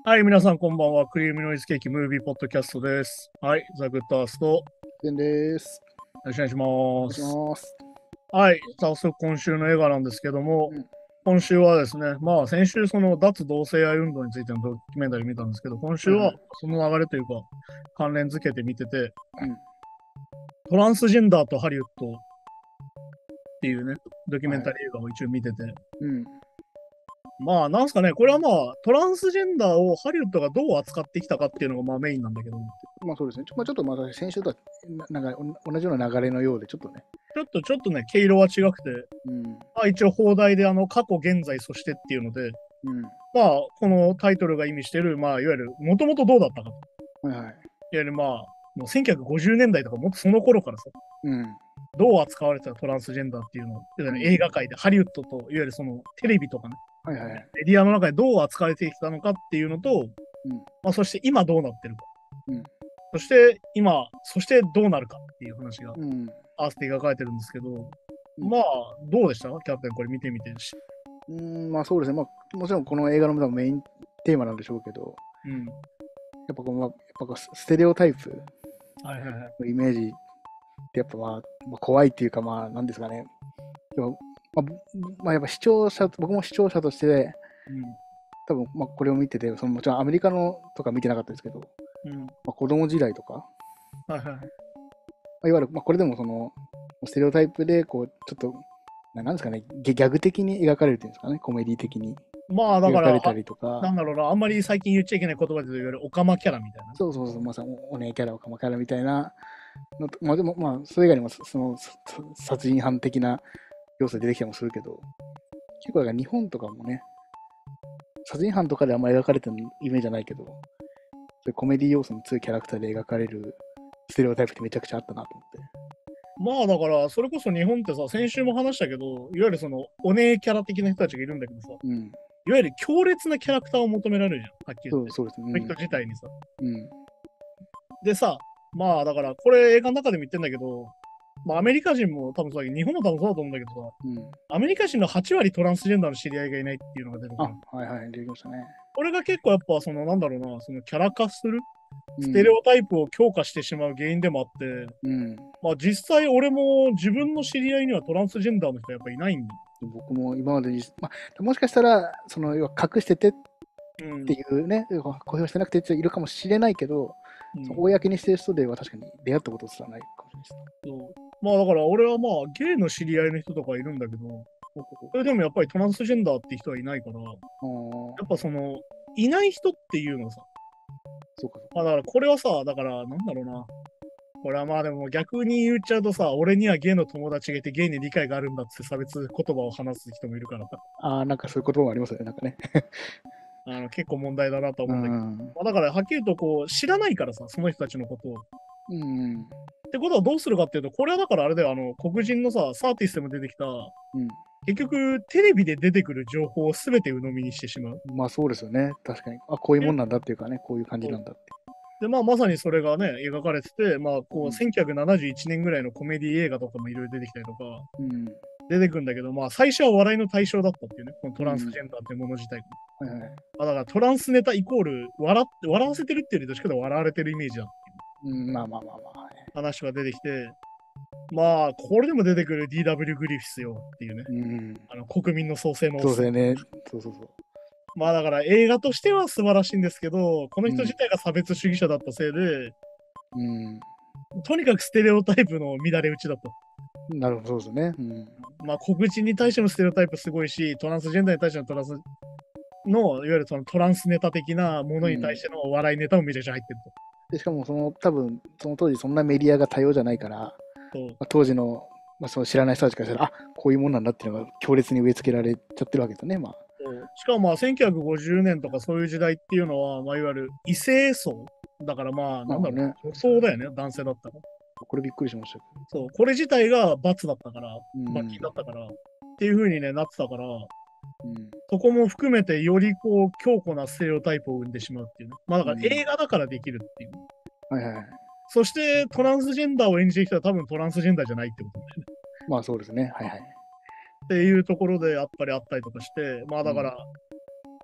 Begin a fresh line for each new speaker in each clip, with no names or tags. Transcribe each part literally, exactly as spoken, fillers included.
はい、皆さんこんばんは。クリームノイズケーキムービーポッドキャストです。はい、ザ・グッドアースト、よ
でんです。
ろしくお願いし
お願いし
ます。
ます。
はい、早速今週の映画なんですけども、
うん。
今週はですね、まあ先週その脱同性愛運動についてのドキュメンタリー見たんですけど、今週は
はいはい。
その流れというか関連付けて見てて、
うん。
トランスジェンダーとハリウッドっていうね、ドキュメンタ
はい。
リー映画を一応見てて、
うん。
まあなんすかね、これはまあトランスジェンダーをハリウッドがどう扱ってきたかっていうのがまあメインなんだけど、
まあそうですね。ちょ,、まあ、ちょっとまた先週とはななんかお同じような流れのようで、ちょっとね。
ちょっとちょっとね、毛色は違くて、
うん。
まあ、一応放題であの過去、現在、そしてっていうので、
うん。
まあ、このタイトルが意味している、まあ、いわゆる、もともとどうだったかと。
はいはい。
いわゆる、まあ、もうせんきゅうひゃくごじゅうねんだいとか、もっとその頃からさ、
うん。
どう扱われてたトランスジェンダーっていうのを、うん、映画界で、ハリウッドと、いわゆるそのテレビとかね、
はいはい。
メディアの中でどう扱われてきたのかっていうのと、
うん。
まあ、そして今どうなってるか。
うん。
そして今、そしてどうなるかっていう話が
うん。
合わせて描かれてるんですけど、
うん、
まあ、どうでしたキャプテン、これ見てみてし。
うん、まあそうですね。まあもちろんこの映画のメインテーマなんでしょうけど、
うん。
やっぱこの、まあ、やっぱこうステレオタイプ
はいはいはい。
のイメージってやっぱまあ、まあ、怖いっていうかまあなんですかね。まあ、まあ、やっぱ視聴者、僕も視聴者として、
うん。
多分まあこれを見てて、そのもちろんアメリカのとか見てなかったですけど、
うん。
まあ、子供時代とか、
はいはいはい。
まあ、いわゆる、まあ、これでもその、ステレオタイプで、こう、ちょっと、ななんですかね、ギャグ的に描かれるっていうんですかね、コメディ的に
まあ、だから、
描かれた
は
りとか、
なんだろうな、あんまり最近言っちゃいけない言葉で言われるオカマキャラみたいな。
そうそうそう、まさにお姉キャラ、おかまキャラみたいなのと、まあでも、まあ、それ以外にも、その、殺人犯的な要素で出てきたりもするけど、結構、だから日本とかもね、殺人犯とかであんまり描かれてるイメージじゃないけど、そういうコメディ要素の強いキャラクターで描かれるステレオタイプってめちゃくちゃあったなと思って。
まあだから、それこそ日本ってさ、先週も話したけど、いわゆるその、お姉キャラ的な人たちがいるんだけどさ、
うん。
いわゆる強烈なキャラクターを求められるじゃん、はっきり言って。
そうそうですね。
この人自体にさ。
うん。
でさ、まあだから、これ映画の中でも言ってんだけど、まあアメリカ人も多分そうだけど、日本も多分そうだと思うんだけどさ、
うん。
アメリカ人のはち割トランスジェンダーの知り合いがいないっていうのが出てく
あ、
る。
はいはい、できましたね。
これが結構やっぱ、そのなんだろうな、そのキャラ化する、ステレ
うん。
オタイプを強化してしまう原因でもあって、
うん。
まあ実際俺も自分の知り合いにはトランスジェンダーの人はやっぱいないんだ。
僕も今までに、まあ、もしかしたら、その、要は隠しててっ
うん。
ていうね、公表してなくてっているかもしれないけど、その
うん。
公にしてる人では確かに出会ったことすらないかもしれないです。
そう。まあだから俺はまあゲイの知り合いの人とかいるんだけど、
ほうほうほ
それでもやっぱりトランスジェンダーって人はいないから、や
う。ああ、
っぱその、いない人っていうのさ、
そうかそうか。
まあだからこれはさ、だからなんだろうな。これはまあでも逆に言っちゃうとさ、俺にはゲイの友達がいてゲイに理解があるんだって差別言葉を話す人もいるから、
ああ、なんかそういう言葉もありますよね、なんかね。
あの結構問題だなと
う
思うんだけど、
ん。
まあ、だからはっきりとこう知らないからさ、その人たちのことを。
うん。
ってことはどうするかっていうと、これはだからあれだよ、あの黒人のさ、サーティスでも出てきた、
うん。
結局テレビで出てくる情報を全て鵜呑みにしてしまう。
まあそうですよね。確かに。あ、こういうもんなんだっていうかね、こういう感じなんだって。
で、まあ、まさにそれがね、描かれてて、まあ、こう、
うん。
せんきゅうひゃくななじゅういちねんぐらいのコメディ映画とかもいろいろ出てきたりとか、
うん。
出てくるんだけど、まあ、最初は笑いの対象だったっていうね、このトランス
うん。
ジェンダーってもの自体が。
はいはい。
まあ、だからトランスネタイコール笑って、笑わせてるっていうよりどっちかというと笑われてるイメージだっていう
うん、まあまあまあまあ。はい、
話が出てきて、まあ、これでも出てくる ディーダブリュー グリフィスよっていうね、
うん。
あの国民の創生のおっさん。
そうですよね。そうそうそう。
まあだから映画としては素晴らしいんですけど、この
うん。
人自体が差別主義者だったせいで、
うん。
とにかくステレオタイプの乱れ打ちだと。
なるほど、そうですね。うん。
まあ黒人に対してのステレオタイプすごいし、トランスジェンダーに対してのトランスの、いわゆるそのトランスネタ的なものに対しての笑いネタもめちゃくちゃ入ってると。
で、しかもその多分その当時そんなメディアが多様じゃないから、ま
そう
あ、当時の、まあ、その知らない人たちからしたら、あ、こういうもんなんだっていうのが強烈に植え付けられちゃってるわけですよね。まあ、
そうしかもまあせんきゅうひゃくごじゅうねんとかそういう時代っていうのは、まあ、いわゆる異性層だからまあなんだろう、
まあね、
女装だよね、男性だったら。
これびっくりしましたけ
そう、これ自体が罰だったから、
ど。
罰金だったから、っていう風にね、なってたから、
うん。うん。
そこも含めてよりこう強固なステレオタイプを生んでしまうっていうね。まあだから
うん、
映画だからできるっていう。
はいはいはい。
そしてトランスジェンダーを演じてきたら多分トランスジェンダーじゃないってことだよね。
まあそうですね。はいはい。
っていうところでやっぱりあったりとかして、まあ
うん。
だから、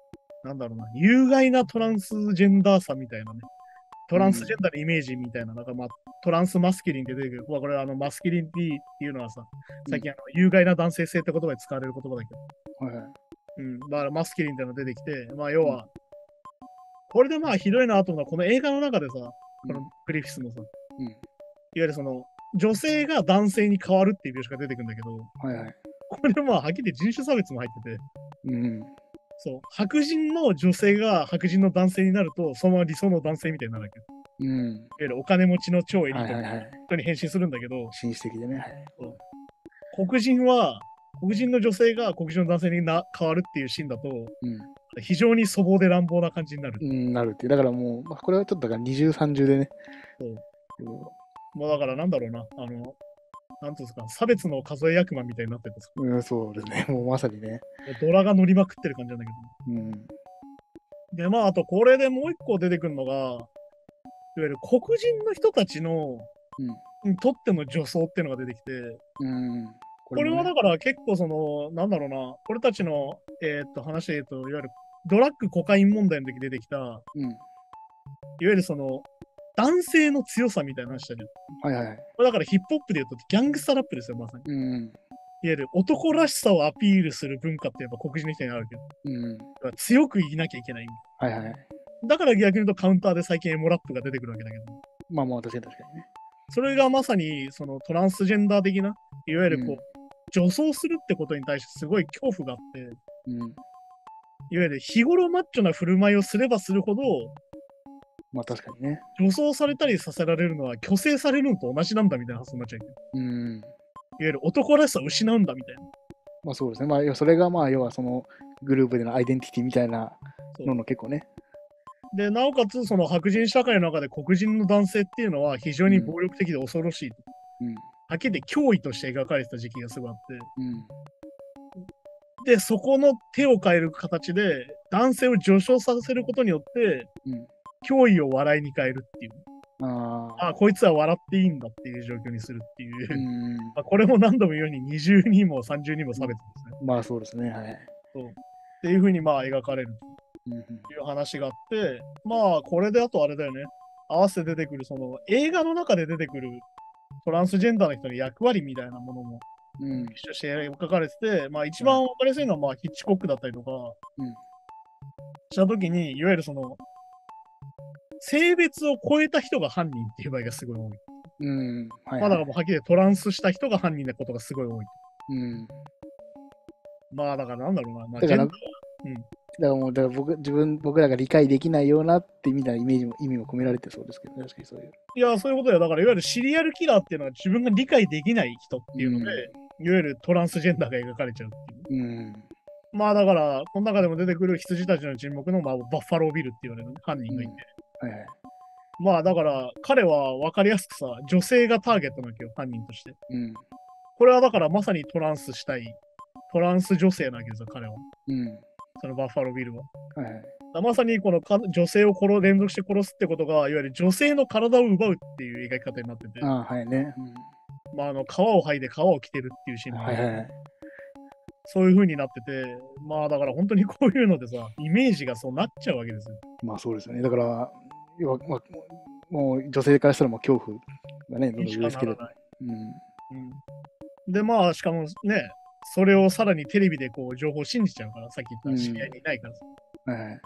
なんだろうな、有害なトランスジェンダーさみたいなね、トランスジェンダーのイメージみたいな、なんかまあ、トランスマスキリンって出てくる。まあ、これはあのマスキリンティっていうのはさ、最近あの有害な男性性って言葉で使われる言葉だけど、
はいはい。
うん、だからマスキリンっていうのが出てきて、まあ要は、これでまあひどいなと思うのは、この映画の中でさ、このグリフィスのさ、
うん。
いわゆるその、女性が男性に変わるっていう描写が出てくるんだけど、
はいはい。
これまあはっきり言って人種差別も入ってて、
うん。
そう、白人の女性が白人の男性になると、そのまま理想の男性みたいになるわけ。い
うん。
わゆるお金持ちの超エリートの
はいはいはい。
人に変身するんだけど、
紳士的でね。はい。
そう黒人は、黒人の女性が黒人の男性にな変わるっていうシーンだと、
うん。
非常に粗暴で乱暴な感じになる。
うん、なるっていう。だからもう、まあ、これはちょっとだから二重三重でね。
そう
うん
もうだからなんだろうな、あの、なんていうんですか、差別の数え役満みたいになっててさ、
うん、そうですね。もうまさにね。
ドラが乗りまくってる感じなんだけ
うん。
ど。で、まあ、あとこれでもう一個出てくるのが、いわゆる黒人の人たちの、
うん。
にとっての女装っていうのが出てきて、
うん。こ
これ
もね
はだから結構その、なんだろうな、これたちの、えーっと話で言うと、いわゆるドラッグコカイン問題の時出てきた、いわ
うん。
ゆるその、男性の強さみたいな話だじゃん。
はいはい。
これだからヒップホップで言うとギャングスタラップですよ、まさに。
うん。
いわゆる男らしさをアピールする文化ってやっぱ黒人の人にあるけど、
うん。
だから強くいなきゃいけない。
はいはい。
だから逆に言うとカウンターで最近エモラップが出てくるわけだけど、
まあまあ、確かに確かにね。
それがまさにそのトランスジェンダー的な、いわゆるこう、
うん
女装するってことに対してすごい恐怖があって、
うん。
いわゆる日頃マッチョな振る舞いをすればするほど、
まあ確かにね。
女装されたりさせられるのは虚勢されるのと同じなんだみたいな発想になっちゃう。いわ
うん。
ゆる男らしさを失うんだみたいな。
まあそうですね。まあ、要はそれがまあ、要はそのグループでのアイデンティティみたいなのの結構ね。
で、なおかつ、その白人社会の中で黒人の男性っていうのは非常に暴力的で恐ろしい。
うん。
はっきり言って脅威として描かれてた時期がすごいあって。
うん。
で、そこの手を変える形で、男性を上昇させることによって、
うん。
脅威を笑いに変えるっていう。
ああ。
ああ、こいつは笑っていいんだっていう状況にするっていう。
うん。
まあこれも何度も言うように二重にも三重にも差別ですね。
まあそうですね。はい。
そうっていうふうにまあ描かれる
うんうん。
という話があって、まあこれであとあれだよね。合わせて出てくるその映画の中で出てくるトランスジェンダーの人の役割みたいなものも
うん。
一緒して描かれてて、まあ一番分かりやすいのはまあヒッチコックだったりとか
うん。
したときに、いわゆるその性別を超えた人が犯人っていう場合がすごい多い。
うん。はい、
まあだ
はい。
からもうはっきりトランスした人が犯人なことがすごい多い。
うん。
まあだからなんだろうな。まあ、
だから、
ジェン
うん。だからもう、だから僕、自分、僕らが理解できないようなってみたいなイメージも、意味も込められてそうですけど、ね、確かにそういう。
いや、そういうことよ。だから、いわゆるシリアルキラーっていうのは自分が理解できない人っていうので、いわゆるトランスジェンダーが描かれちゃうっていう。
うん。
まあだから、この中でも出てくる羊たちの沈黙の、まあ、バッファロービルって言われる、ね、犯人がいて。
うん、はいはい。
まあだから、彼は分かりやすくさ、女性がターゲットなわけよ、犯人として。
うん。
これはだからまさにトランスしたい、トランス女性なわけですよ、彼は。
うん。
そのバッファロービルは。
はいはい。
まさにこのか女性を殺連続して殺すってことが、いわゆる女性の体を奪うっていう描き方になってて、
ああ、はいね。
まあ、あの皮を剥いで皮を着てるっていうシー
うん。
ンもある、
はいはいはい。
そういう風になってて、まあだから本当にこういうのでさ、イメージがそうなっちゃうわけですよ。
まあそうですよね。だから、要は、まあ、もう女性からしたらもう恐怖がね、どんどん植え付ける。うん。
うん、で、まあ、しかもね、それをさらにテレビでこう情報を信じちゃうから、さっき言った知り合いにいないからさ。
はいはい。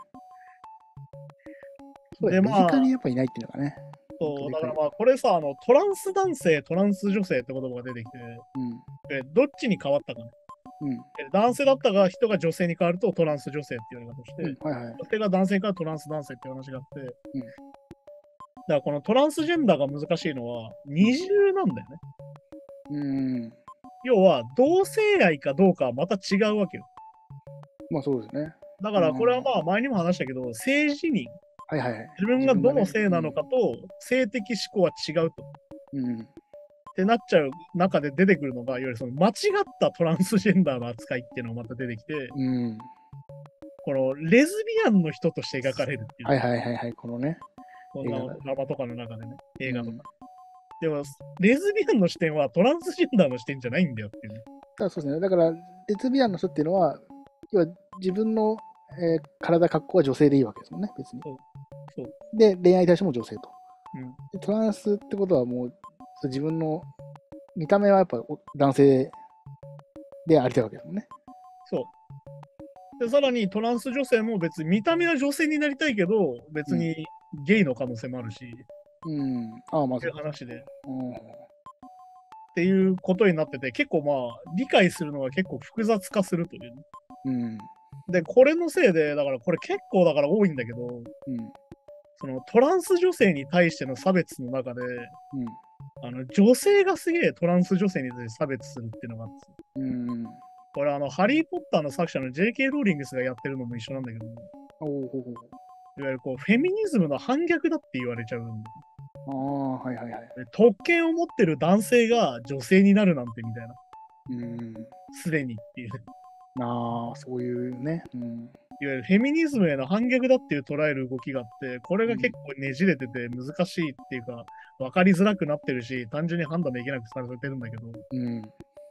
そう
で、
身
まあ、
近にやっぱいないっていうのがね。
そうだからまあ、これさ、あのトランス男性、トランス女性って言葉が出てきて、でどっちに変わったかね。
うん。
男性だったが人が女性に変わるとトランス女性って言われ方して、
うん、はいはい。
女性が男性からトランス男性っていう話があって、
うん、
だからこのトランスジェンダーが難しいのは二重なんだよね。
うん。
要は同性愛かどうかはまた違うわけよ。
まあそうですね。
だからこれはまあ前にも話したけど、性自認、
はいはいはい。
自分がどの性なのかと性的思考は違うと。
うん。
ってなっちゃう中で出てくるのが、いわゆるその間違ったトランスジェンダーの扱いっていうのがまた出てきて、
うん、
このレズビアンの人として描かれるっていう。
はいはいはいはい、このね。
このドラマとかの中でね、映画とか。
うん、
でも、レズビアンの視点はトランスジェンダーの視点じゃないんだよっていう、ね。
だからそうですね。だから、レズビアンの人っていうのは、要は自分の、 えー体格好は女性でいいわけですもんね、別に。
そうそう
で、恋愛対象も女性と。
うん
でトランスってことはもう自分の見た目はやっぱお男性でありたいわけですもんね。
そう。で、さらにトランス女性も別に見た目は女性になりたいけど、別にゲイの可能性もあるし、
うん。ああ、まあ
っていう
そうか。
話で。っ
うん。
ていうことになってて、結構まあ、理解するのが結構複雑化するというね。
うん。
で、これのせいで、だからこれ結構だから多いんだけど、
うん。
そのトランス女性に対しての差別の中で、
うん。
あの女性がすげえトランス女性に対して差別するっていうのがあって、
うん。
これあの、ハリー・ポッターの作者の ジェイケー ローリングスがやってるのも一緒なんだけど、
おおほほ
いわゆるこう、フェミニズムの反逆だって言われちゃうんだよ。
ああ、はいはいはい。
で特権を持ってる男性が女性になるなんてみたいな、
うん。
すでにっていう、
ああ、そういうね。うん。
いわゆるフェミニズムへの反逆だっていう捉える動きがあって、これが結構ねじれてて難しいっていうか、分かりづらくなってるし、単純に判断できなくされてるんだけど、
うん。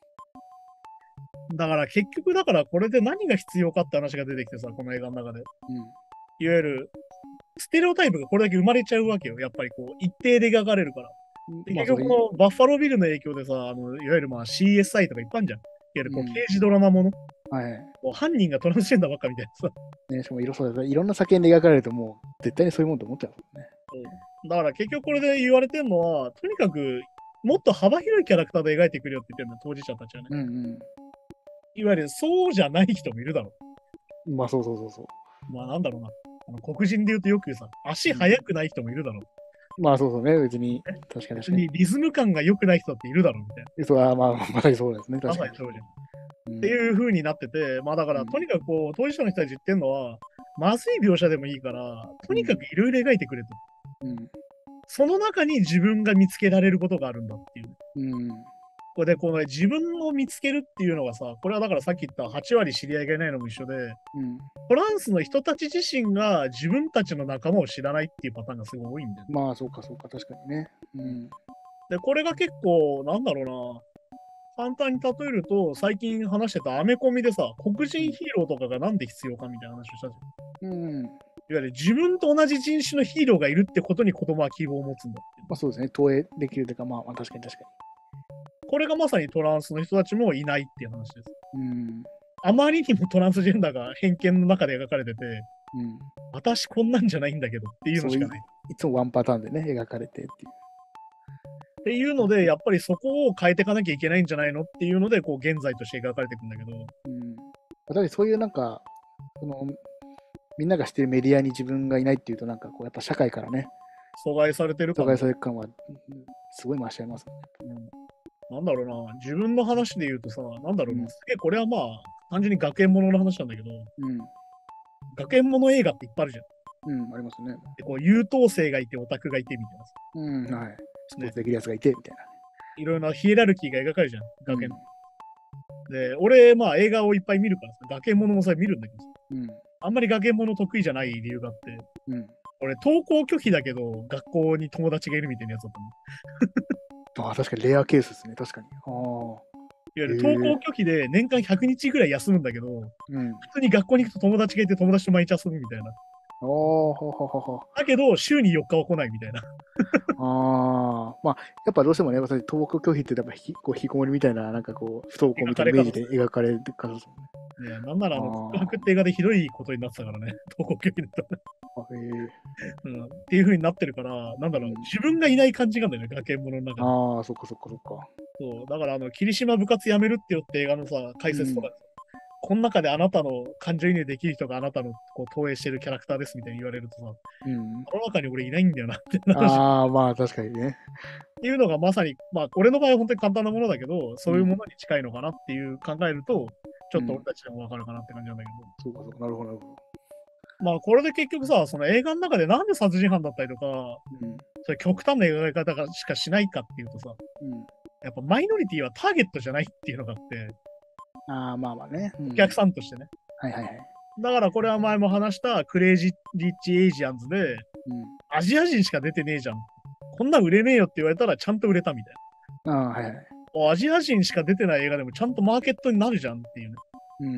だから結局だからこれで何が必要かって話が出てきてさ、この映画の中で。いわゆるステレオタイプがこれだけ生まれちゃうわけよ。やっぱりこう一定で描かれるから。
うん。まあ、
結局
それ、
このバッファロービルの影響でさ、あのいわゆるまあ シーエスアイ とかいっぱいあるじゃん。いわゆるこう
うん
刑事ドラマもの。
はい。
もう犯人がトランスジェンダーばっかみたいなさ。
ね、しかもいろそうだいろんな作品で描かれるともう絶対にそういうもんと思っちゃうもんね。
だから結局これで言われてるのは、とにかくもっと幅広いキャラクターで描いてくるよって言ってるの、当事者たちはね。
うん
いわゆるそうじゃない人もいるだろ
うん。まあそうそうそうそう。
う。まあなんだろうな。あの黒人で言うとよく言うさ、足速くない人もいるだろう。
まあそうそうね、別に。確かに確
別
かに。
にリズム感が良くない人っているだろうみたいな。
そうはまあ、まさにそうですね、
ま
確かに。
さにそうじゃん。
うん
っていう風になってて、まあだから、とにかくこう、当事者の人たち言ってるのは、まずい描写でもいいから、とにかくいろいろ描いてくれと。
うん。
その中に自分が見つけられることがあるんだっていう。
うん。
これで、この、ね、自分を見つけるっていうのがさ、これはだからさっき言ったはち割知り合いがいないのも一緒で、
うん。
トランスの人たち自身が自分たちの仲間を知らないっていうパターンがすごい多いんだよね。
まあそうかそうか、確かにね。うん。
で、これが結構、なんだろうな、簡単に例えると、最近話してたアメコミでさ、黒人ヒーローとかがなんで必要かみたいな話をしたじゃん。
うん。
いわゆる自分と同じ人種のヒーローがいるってことに子供は希望を持つんだっていう。
まあそうですね、投影できるというか、まあまあ確かに確か
これがまさにトランスの人たちもいないっていう話です。
に。うん。
あまりにもトランスジェンダーが偏見の中で描かれてて、
うん。
私こんなんじゃないんだけどっていうのしかない。
いつもワンパターンでね、描かれてっていう。
っていうので、やっぱりそこを変えていかなきゃいけないんじゃないのっていうので、こう現在として描かれていくんだけど。
うん。だってそういうなんか、その、みんなが知ってるメディアに自分がいないっていうと、なんかこう、やっぱ社会からね、
阻害されてるか
阻
ら、
害される感は、すごい増しちゃいますね。
うん。なんだろうな、自分の話で言うとさ、なんだろうな、
うん
すげえこれはまあ、単純に学園ものの話なんだけど、
うん。
学園もの映画っていっぱいあるじゃん。
うん、ありますね。
でこう優等生がいて、オタクがいてみたいなさ。
うん、はい。スポーツできるやつがいて、みたい
いろいろなヒエラルキーが描かれるじゃん、
な。
学園。で、俺、まあ映画をいっぱい見るからさ、学園ものもさ、見るんだけどさ、
うん。
あんまり学園もの得意じゃない理由があって、
うん。
俺、登校拒否だけど、学校に友達がいるみたいなやつだったの。
ああ、確かにレアケースですね、確かに。ああ。
いわゆる登校拒否で年間ひゃくにちぐらい休むんだけど、
うん。
普通に学校に行くと友達がいて友達と毎日遊ぶみたいな。
ああ、ほほほほ。
だけど、週によっかは来ないみたいな。
ああ、まあ、やっぱどうしてもね、私、登校拒否ってやっぱひこう引きこもりみたいな、なんかこう、不登校みたいなイメージで描かれるからですもんね。
ねえ、なんならあの、
あー
告白って映画でひどいことになってたからね、登校拒否だったら、
あへえ。
うん。っていう風になってるから、なんだろう、
うん
自分がいない感じなんだよね、学園ものの中で。
ああ、そっかそっかそっか。
そう、だからあの、霧島部活やめるってよって映画のさ、解説とかで、この中であなたの感情移入できる人があなたのこう投影してるキャラクターですみたいに言われるとさ、
うん。
この中に俺いないんだよなって話っ
ああ、まあ確かにね。
ていうのがまさに、まあ俺の場合は本当に簡単なものだけど、そういうものに近いのかなっていう考えると、ちょっと俺たちでもわかるかなって感じなんだけど、
そうかそうか、なるほどなるほど。
まあこれで結局さ、その映画の中でなんで殺人犯だったりとか、
うん。
それ極端な描き方がしかしないかっていうとさ、
うん。
やっぱマイノリティはターゲットじゃないっていうのがあって、
ああ、まあまあね。うん
お客さんとしてね。
はいはいはい。
だからこれは前も話したクレイジー・リッチ・エイジアンズで、
うん。
アジア人しか出てねえじゃん。こんなん売れねえよって言われたらちゃんと売れたみたい
ああ、はいはい。
な。アジア人しか出てない映画でもちゃんとマーケットになるじゃんっていうね。
うん。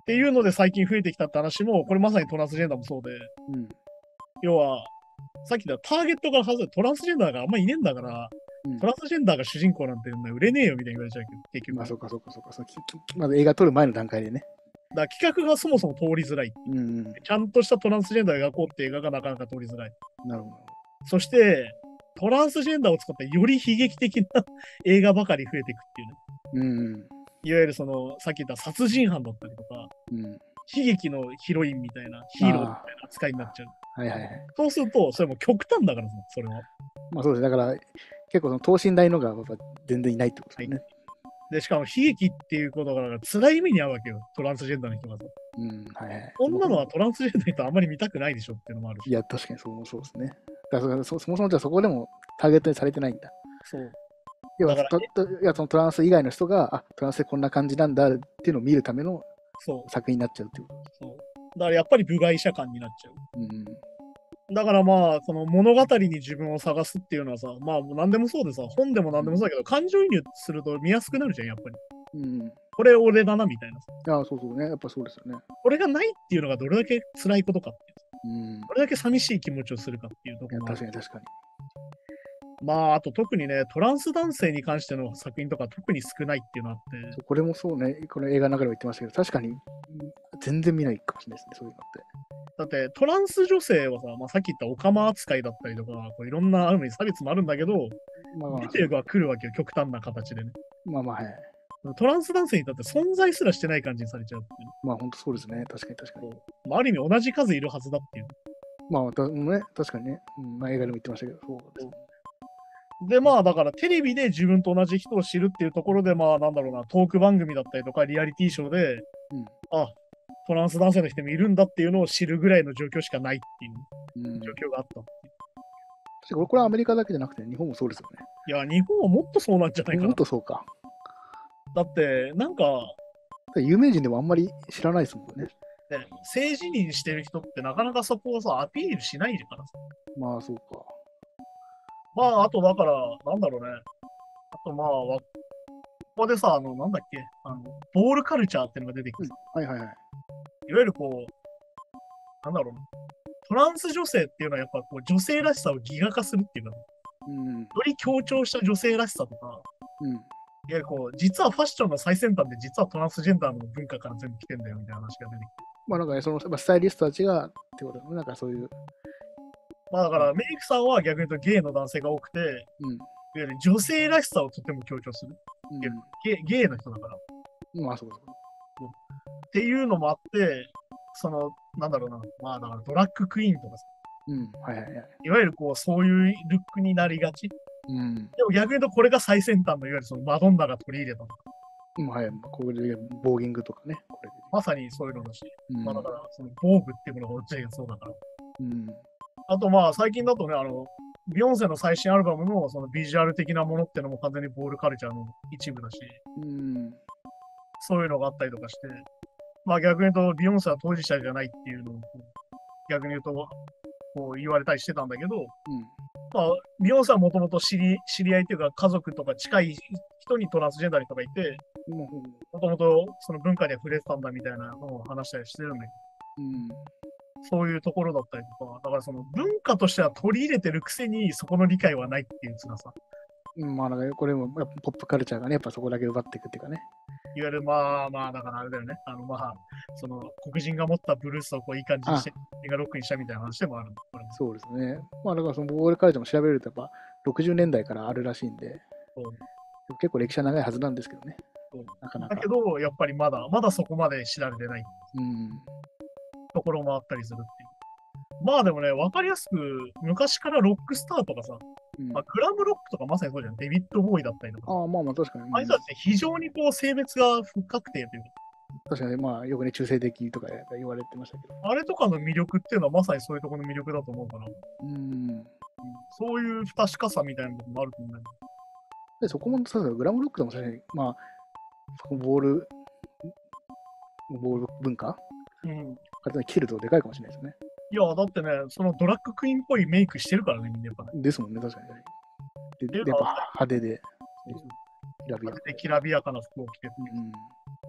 っていうので最近増えてきたって話も、これまさにトランスジェンダーもそうで、
うん。
要は、さっき言ったターゲットから外れトランスジェンダーがあんまいねえんだから、
うん
トランスジェンダーが主人公なんて売れねえよみたいに言われちゃうけど、結局。
まあ、そうか、そうか、そうか。そうききまず映画撮る前の段階でね。
だから企画がそもそも通りづらい。
うん、うん。
ちゃんとしたトランスジェンダーを描こうって映画がなかなか通りづらい。
なるほど。
そして、トランスジェンダーを使ったより悲劇的な映画ばかり増えていくっていうね。
うん、
いわゆるその、さっき言った殺人犯だったりとか、
うん。
悲劇のヒロインみたいな、ヒーローみたいな扱いになっちゃう。
はいはいはい。
そうすると、それも極端だからさ、それは。
まあそうです。だから、結構その等身大のがやっぱ全然いないってことですね。
で、しかも悲劇っていうことが辛い目に遭うわけよ、トランスジェンダーの人がさ。
うん、はいはい。
こんなのはトランスジェンダーの人あんまり見たくないでしょっていうのもあるし。
いや、確かにそうそうですね。だからそそもそもじゃあそこでもターゲットにされてないんだ。
そう。
要は
だから
とといやそのトランス以外の人が、あ、トランスでこんな感じなんだっていうのを見るための
そう。
作品になっちゃうっていうことです。
そう。だからやっぱり部外者感になっちゃう。
うん
だからまあ、その物語に自分を探すっていうのはさ、まあ何でもそうでさ、本でも何でもそうだけど、感情移入すると見やすくなるじゃん、やっぱり。
うん。
これ俺だな、みたいなさ。
いや、そうそうね。やっぱそうですよね。
これがないっていうのがどれだけ辛いことかっていう。
うん。
どれだけ寂しい気持ちをするかっていうとこ
いや、
ろもある
確かに確かに。
まあ、あと特にね、トランス男性に関しての作品とか特に少ないっていうのがあって、
そうこれもそうね。この映画の中でも言ってましたけど、確かにうん全然見ないかもしれないですね。そういうのって。
だってトランス女性はさ、まあ、さっき言ったオカマ扱いだったりとか、こういろんなある意味差別もあるんだけど、
まあまあ、
出ては来るわけよ、極端な形でね。
まあまあ、はい。
トランス男性にとって存在すらしてない感じにされちゃうっていう。
まあ本当そうですね。確かに確かに。
まあ、ある意味同じ数いるはずだっていう。
まあ、たね、確かにね。うんまあ、映画でも言ってましたけど、そうですね。
で、まあ、だからテレビで自分と同じ人を知るっていうところで、まあ、なんだろうな、トーク番組だったりとか、リアリティショーで、
うん
あ、トランス男性の人もいるんだっていうのを知るぐらいの状況しかないっていう
うん。
状況があったっていう。
確かにこれはアメリカだけじゃなくて、日本もそうですよね。
いや、日本はもっとそうなんじゃないか
も
な。
っとそうか。
だって、なんか、
有名人でもあんまり知らないですもんね。
ね、政治人してる人ってなかなかそこをさ、アピールしないからさ。
まあ、そうか。
まあ、あとだから、なんだろうね。あとまあ、わここでさ、あの、なんだっけ、あの、ボールカルチャーっていうのが出てきてさ、
はいはいはい。
いわゆるこう、なんだろうな。トランス女性っていうのはやっぱこう女性らしさをギガ化するっていうか、よ
うん。
り強調した女性らしさとか、
うん。
いわゆるこう、実はファッションの最先端で実はトランスジェンダーの文化から全部来てんだよみたいな話が出てきて。
まあなんかね、そのまあスタイリストたちがってことだね。なんかそういう。
まあだからメイクさんは逆に言うとゲイの男性が多くて、
うん。
いわゆる女性らしさをとても強調する。ゲゲイの人だから。
うん。まあそうそう。
っていうのもあって、その、なんだろうな、まあだからドラッグクイーンとかさ、
うん。はいはいはい。
いわゆるこう、そういうルックになりがち。
うん。
でも逆に言うとこれが最先端のいわゆるそのマドンナが取り入れたの。
うん、はい。これでボーギングとかね。これで。
まさにそういうのだし、
うん。
まあだからその防具っていうものが落ちがそうだから。
うん。
あとまあ最近だとね、あの、ビヨンセの最新アルバムのそのビジュアル的なものっていうのも完全にボールカルチャーの一部だし、
うん。
そういうのがあったりとかして、まあ逆に言うとビヨンセは当事者じゃないっていうのを逆に言うとこう言われたりしてたんだけど、
うん。
まあビヨンセはもともと知り知り合いというか家族とか近い人にトランスジェンダーの人がいて、
も
もともとその文化で触れてたんだみたいなのを話したりしてるんだけど、
う、うん。
そういうところだったりとか、だからその文化としては取り入れてるくせにそこの理解はないっていう辛さ。
うんまあなんかこれもやっぱポップカルチャーがね、やっぱそこだけ奪っていくっていうかね。
いわゆるまあまあ、だからあれだよね。あのまあ、その黒人が持ったブルースをこういい感じにして、黒人がロックにしたみたいな話でもあるんだ。これも
そうですね。まあだからそのボールカルチャーも調べるとやっぱろくじゅうねんだいからあるらしいんで、
そう
結構歴史は長いはずなんですけどね。
そう
なかなか。
だけど、やっぱりまだ、まだそこまで知られてない
うん。
ところもあったりするっていう。まあでもね、わかりやすく、昔からロックスターとかさ、
うん、
まあ、クラブロックとかまさにそうじゃん。デビッド・ボーイだったりとか。
ああ、まあまあ確かに。
あいつらって非常にこう性別が不確定というか、
確かに、まあよくね、中性的とか言われてましたけど。
あれとかの魅力っていうのはまさにそういうところの魅力だと思うから、
うん。
うん、そういう不確かさみたいなのもあると思うんだけど。
でそこも、そうそうグラムロックでも確かに、まあ、そこボール、ボール文化
うん。
切るとでかいかもしれないですね。
いや、だってね、そのドラッグクイーンっぽいメイクしてるからね、みんなやっぱね。
ですもんね、確かに。で、
で
でやっぱ派手で、きらびやか
できらびやかな服を着てる。
うん。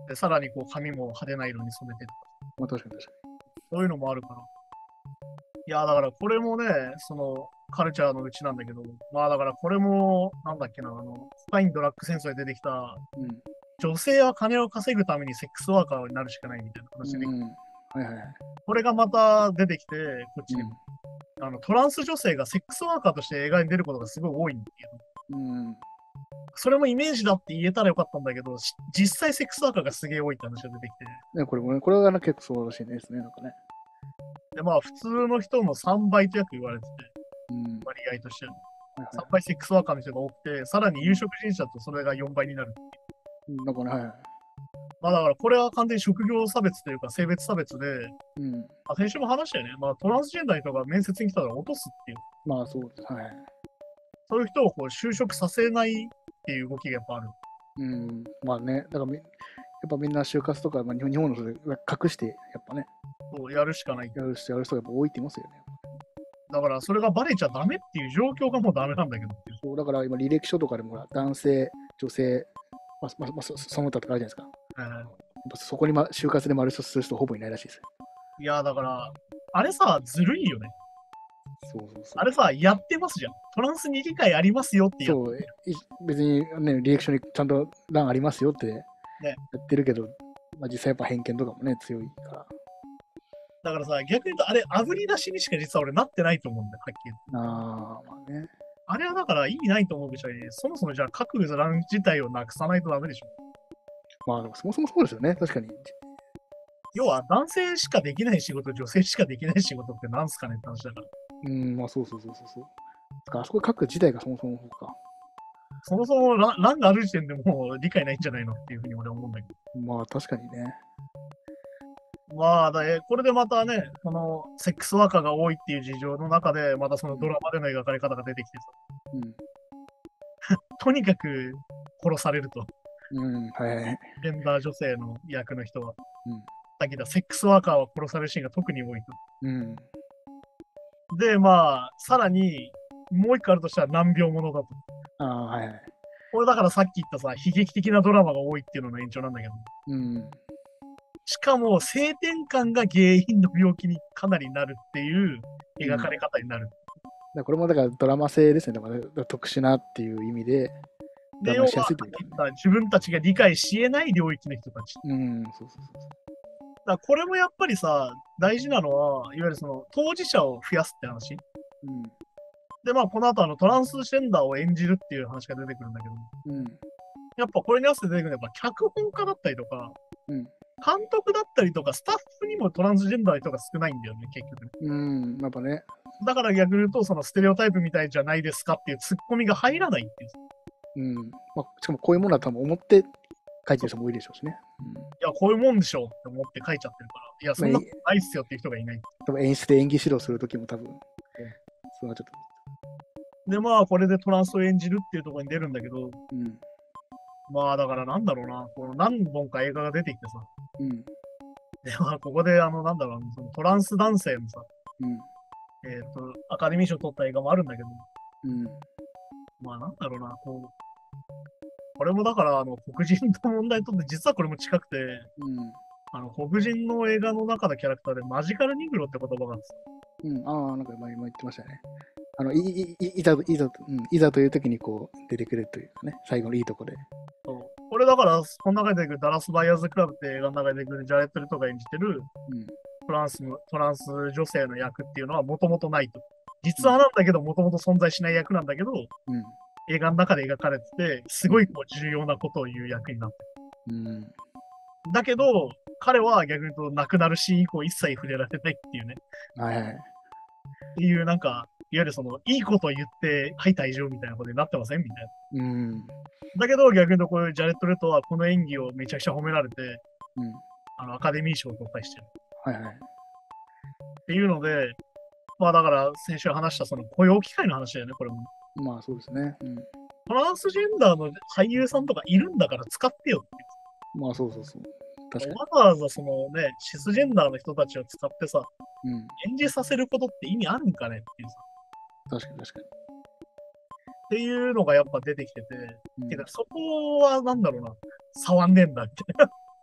で、さらにこう髪も派手な色に染めてとか、
まあ確かに確か
そういうのもあるから。いや、だからこれもね、そのカルチャーのうちなんだけど、まあだからこれも、なんだっけな、あの、コカインドラッグ戦争で出てきた、
に。うん。
女性は金を稼ぐためにセックスワーカーになるしかないみたいな話で、
うん。はいはいはい。
これがまた出てきて、こっちにも、
う
あのトランス女性がセックスワーカーとして映画に出ることがすごい多いんだけど、
ん。うん。
それもイメージだって言えたらよかったんだけど、し実際セックスワーカーがすげえ多いって話が出てきて、
ね、これもね、これがね結構そうらしいですね、なんかね。
で、まあ普通の人のさんばいと約言われてて、
うん。
割合としては
はいは
さんばいセックスワーカーの人が多くて、さらに有色人種だとそれがよんばいになる。
い。なんかね、はいはい。
まあだからこれは完全に職業差別というか性別差別で、
うん。
まあ、先週も話したよね。まあトランスジェンダーの人が面接に来たら落とすっていう、
まあそうです。はいはい。
そういう人をこう就職させないっていう動きがやっぱある。
うん。まあね、だからみ、やっぱみんな就活とか、まあ、日本日本の人で隠して、やっぱね、
そうやるしかない。
やる人やる人がやっぱ多いって言いますよね。
だからそれがバレちゃダメっていう状況がもうダメなんだけどっていう。
そうだから今、履歴書とかでもほら男性、女性、まあまあまあ、そその他とかあるじゃないですか。
えー
やっぱそこに、ま、就活で丸一つする人ほぼいないらしいですよ。
いやだから、あれさ、ずるいよね。
そうそうそう。
あれさ、やってますじゃん。トランスに理解ありますよってやっ
そう、い別にね、履歴書にちゃんと欄ありますよってやってるけど、まあ、実際やっぱ偏見とかもね、強いから。
だからさ、逆に言うと、あれ、炙り出しにしか実は俺なってないと思うんだよ、はっきり言って。
ああ、まあね。
あれはだから意味ないと思うべし、そもそもじゃあ各欄自体をなくさないとダメでしょ。
まあ、でもそもそもそうですよね、確かに。
要は男性しかできない仕事、女性しかできない仕事ってなんすかねって話だから。
うん、まあそうそうそうそうそう。つかあそこ書く自体がそもそもそうか。
そもそも欄欄がある時点でもう理解ないんじゃないのっていうふうに俺は思うんだけど。
まあ確かにね。
まあ、だえこれでまたね、このセックスワーカーが多いっていう事情の中で、またそのドラマでの描かれ方が出てきてさ、
うん。
とにかく殺されると、
うん、はいはいはい。
ジェンダー女性の役の人は。
うん。
さっきだ、セックスワーカーは殺されるシーンが特に多いと。
うん。
で、まあ、さらに、もう一個あるとしたら難病者だと。
ああ、はいはい。
これだからさっき言ったさ、悲劇的なドラマが多いっていうのの延長なんだけど。
うん。
しかも、性転換が原因の病気にかなりなるっていう描かれ方になる。
だからこれもだからドラマ性ですね。だから特殊なっていう意味で、ド
で、要は、
ラマしやすいってことね。
自分たちが理解し得ない領域の人たち。
うん、そうそうそう。
だからこれもやっぱりさ、大事なのは、いわゆるその当事者を増やすって話。
うん。
で、まあ、この後あのトランスジェンダーを演じるっていう話が出てくるんだけど、
うん。
やっぱこれに合わせて出てくるのは、やっぱ脚本家だったりとか、
うん。
監督だったりとか、スタッフにもトランスジェンダーの人が少ないんだよね、結局ね。
うん。やっぱね。
だから逆に言うと、そのステレオタイプみたいじゃないですかっていうツッコミが入らないっていう。
うん。まあ、しかもこういうものは多分思って書いてる人も多いでしょうしね。うん。
いや、こういうもんでしょうって思って書いちゃってるから、いや、そんなことないっすよっていう人がいない。
多分演出で演技指導するときも多分、そうなっちゃっ
で、まあ、これでトランスを演じるっていうところに出るんだけど、
た。うん。
まあ、だからなんだろうな、この何本か映画が出てきてさ、
うん。
で、まあ、ここで、あの、なんだろう、そのトランス男性のさ、
うん。
えっ、と、アカデミー賞取った映画もあるんだけど、
うん。
まあ、なんだろうな、こう、これもだから、あの、黒人の問題とって、実はこれも近くて、
うん。
あの、黒人の映画の中のキャラクターでマジカルニグロって言葉があってさ、
うん。ああ、なんか前も言ってましたね。あの、いいいいざいざ、うん、いざという時にこう出てくるというかね、最後のいいとこで。
そうこれだから、この中で出てくるダラス・バイヤーズ・クラブって映画の中で出てくるジャレット・レトが演じてる
うん。
トランスの、トランス女性の役っていうのはもともとないと。実はなんだけど、もともと存在しない役なんだけど、
うん。
映画の中で描かれてて、すごいこう重要なことを言う役になって
うん。
る。だけど、彼は逆に言うと亡くなるシーン以降一切触れられないっていうね。
はいはい。
っていうなんか、いわゆるその、いいことを言って、はい退場みたいなことになってませんみたいな。
うん。
だけど、逆に言うとこういうジャレット・レトはこの演技をめちゃくちゃ褒められて、
うん。
あのアカデミー賞を取ったりしてる。
はいはい。
っていうので、まあだから先週話したその雇用機会の話だよね、これも。
まあそうですね。うん。
トランスジェンダーの俳優さんとかいるんだから使ってよって
まあそうそうそう。確かに。
わざわざそのね、シスジェンダーの人たちを使ってさ、
うん。
演じさせることって意味あるんかねっていうさ、
確かに確かに。
っていうのがやっぱ出てきてて、
うん、
てかそこはなんだろうな、触んねえんだみたいな。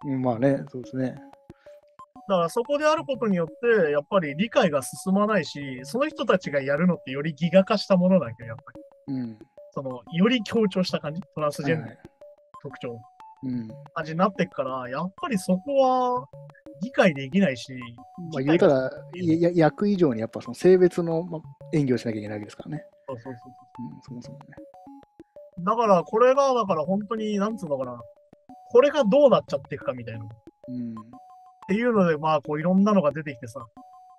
うんまあね、そうですね。
だからそこであることによって、やっぱり理解が進まないし、その人たちがやるのってよりギガ化したものだけど、やっぱり。
うん。
その、より強調した感じ、トランスジェンダーの
はいはい。
特徴、
うん。
感じになっていくから、やっぱりそこは理解できないし、
まあ
理解が
言うたら、やや役以上にやっぱその性別の、ま、演技をしなきゃいけないわけですからね。
そうそうそう
うん、そもそもね。
そう。だから、これが、だから本当に、なんつうのかな、これがどうなっちゃっていくかみたいな。っ
うん。
ていうので、まあ、こういろんなのが出てきてさ、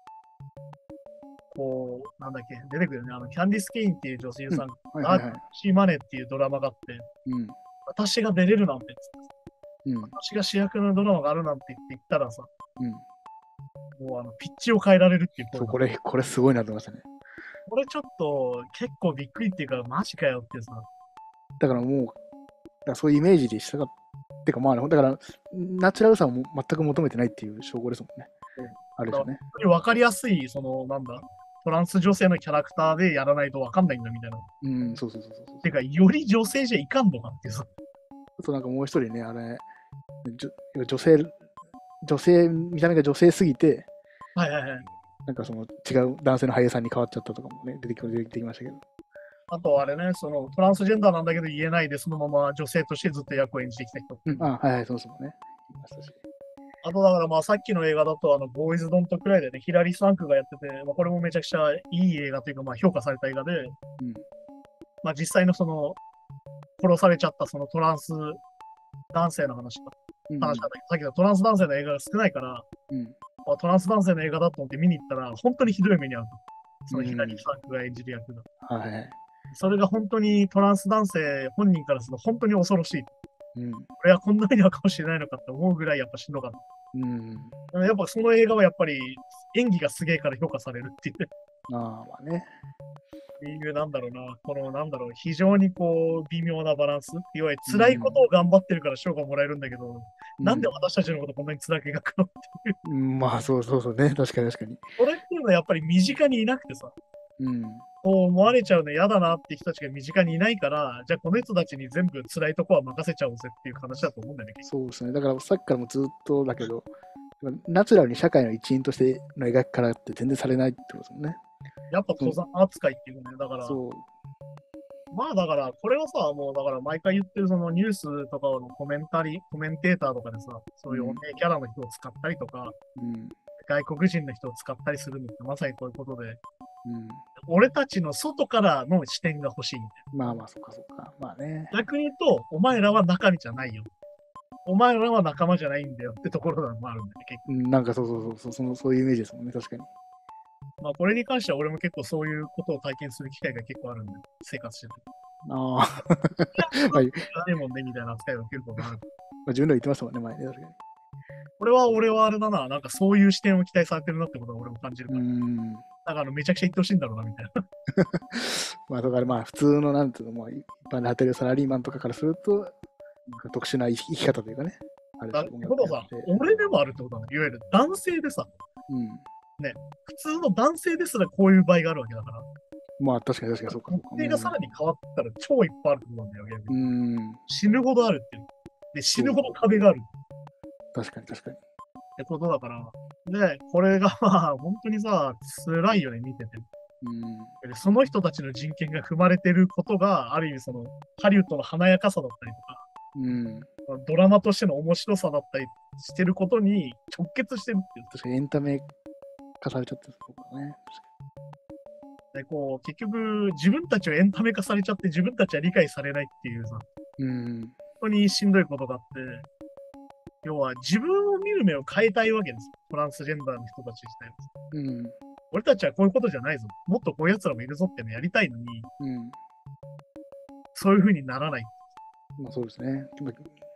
こう、なんだっけ、出てくるよね。あの、キャンディス・ケインっていう女優
うん。
さん、
はいはいはい。
ダークシーマネーっていうドラマがあって、
うん。
私が出れるなんて、
うん。
私が主役のドラマがあるなんて言って言ったらさ、
うん。
もうあの、ピッチを変えられるっていう声
そう、
が。
これ、これすごいなと思いましたね。
これちょっと結構びっくりっていうか、マジかよってさ、
だからもう、だからそういうイメージでしたが、てかまあ、ね、だから、ナチュラルさをも全く求めてないっていう証拠ですもんね。ある種ね。
本当に分かりやすい、その、なんだ、トランス女性のキャラクターでやらないと分かんないんだみたいな。
うん、そうそうそうそうそう。
てか、より女性じゃいかんのかっていうさ。
あとなんかもう一人ね、あれ、じょ女性、女性、見た目が女性すぎて、
はいはいはい。
なんかその違う男性の俳優さんに変わっちゃったとかもね、出てき出てきましたけど。
あとあれね、そのトランスジェンダーなんだけど言えないで、そのまま女性としてずっと役を演じてきた人。
うん、あ、はいはい、そうそうね。いましたし。
あとだからまあさっきの映画だと、あの、ボーイズ・ドント・クライでね、ヒラリー・スワンクがやってて、まあ、これもめちゃくちゃいい映画というか、まあ評価された映画で、
うん、
まあ実際のその、殺されちゃったそのトランス男性の話か、
うん、
話なんだけど、さっきのトランス男性の映画が少ないから、
うん、
まあ、トランス男性の映画だと思って見に行ったら、本当にひどい目に遭うと。その
うん
ヒラリー・スワンクが演じる役が。
はいはい。
それが本当にトランス男性本人からすると本当に恐ろしい。
うん、
俺はこんな目に遭うかもしれないのかって思うぐらいやっぱしんどかっ
うん。
た。やっぱその映画はやっぱり演技がすげえから評価されるっていう。
ああ、まあね。
っていう、なんだろうな、この、なんだろう、非常にこう、微妙なバランス。いわゆる辛いことを頑張ってるから賞がもらえるんだけど、
うん
なんで私たちのことこんなに辛く描くのっていう。
うん、まあそうそうそうね。確かに確かに。
これっていうのはやっぱり身近にいなくてさ、
うん。
こう思われちゃうの嫌だなって人たちが身近にいないから、じゃあこの人たちに全部辛いとこは任せちゃおうぜっていう話だと思うんだよね。
そうですね。だからさっきからもずっとだけど、ナチュラルに社会の一員としての描き方って全然されないってことですもんね。
やっぱ登山扱いっていうのね。だから、
そう。
まあだから、これはさ、もうだから毎回言ってるそのニュースとかのコメンタリー、コメンテーターとかでさ、そういう音声キャラの人を使ったりとか、
うん。
外国人の人を使ったりするのってまさにこういうことで、
うん。
俺たちの外からの視点が欲しいみたい
まあまあ、そっかそっか。まあね。
な。逆に言うと、お前らは中身じゃないよ。お前らは仲間じゃないんだよってところもあるんだよね、結構。
うん、なんかそうそうそうそうその、そういうイメージですもんね、確かに。
まあこれに関しては俺も結構そういうことを体験する機会が結構あるんで、生活してて。
ああ。まあ、
ないもんねみたいな扱いを受けることがある。
まあ、自分でも言ってましたもんね、前ね、確かに。
これは俺はあれだな、なんかそういう視点を期待されてるなってことは俺も感じるか
う
ら。
ん。
なんかあのめちゃくちゃ言ってほしいんだろうなみたいな。
まあ、だからまあ、普通の、なんていうの、まあ、一般で働いてるサラリーマンとかからすると、特殊な生き生き方というかね。ある
だっ
種
てことはさ、俺でもあるってことだね。いわゆる男性でさ、
うん。
普通の男性ですらこういう場合があるわけだから。
まあ、確かに確かにそうか。
特定がさらに変わったら超いっぱいあるってことなんだよ、逆
う
に。
ん。
死ぬほどあるっていう。で、死ぬほど壁がある
確かに確かに。
ってことだから。で、これがまあ、本当にさ、辛いよね、見てて。
うん。
でその人たちの人権が踏まれてることが、ある意味その、ハリウッドの華やかさだったりとか、
うん。
ドラマとしての面白さだったりしてることに直結してるっていう。
確かにエンタメ化されちゃってるとこね。
で、こう、結局、自分たちはエンタメ化されちゃって、自分たちは理解されないっていうさ、
うん。
本当にしんどいことがあって、要は自分を見る目を変えたいわけです。トランスジェンダーの人たち自体は。
うん。
俺たちはこういうことじゃないぞ。もっとこういう奴らもいるぞってのやりたいのに、
うん。
そういう風にならない。
まあそうですね。でも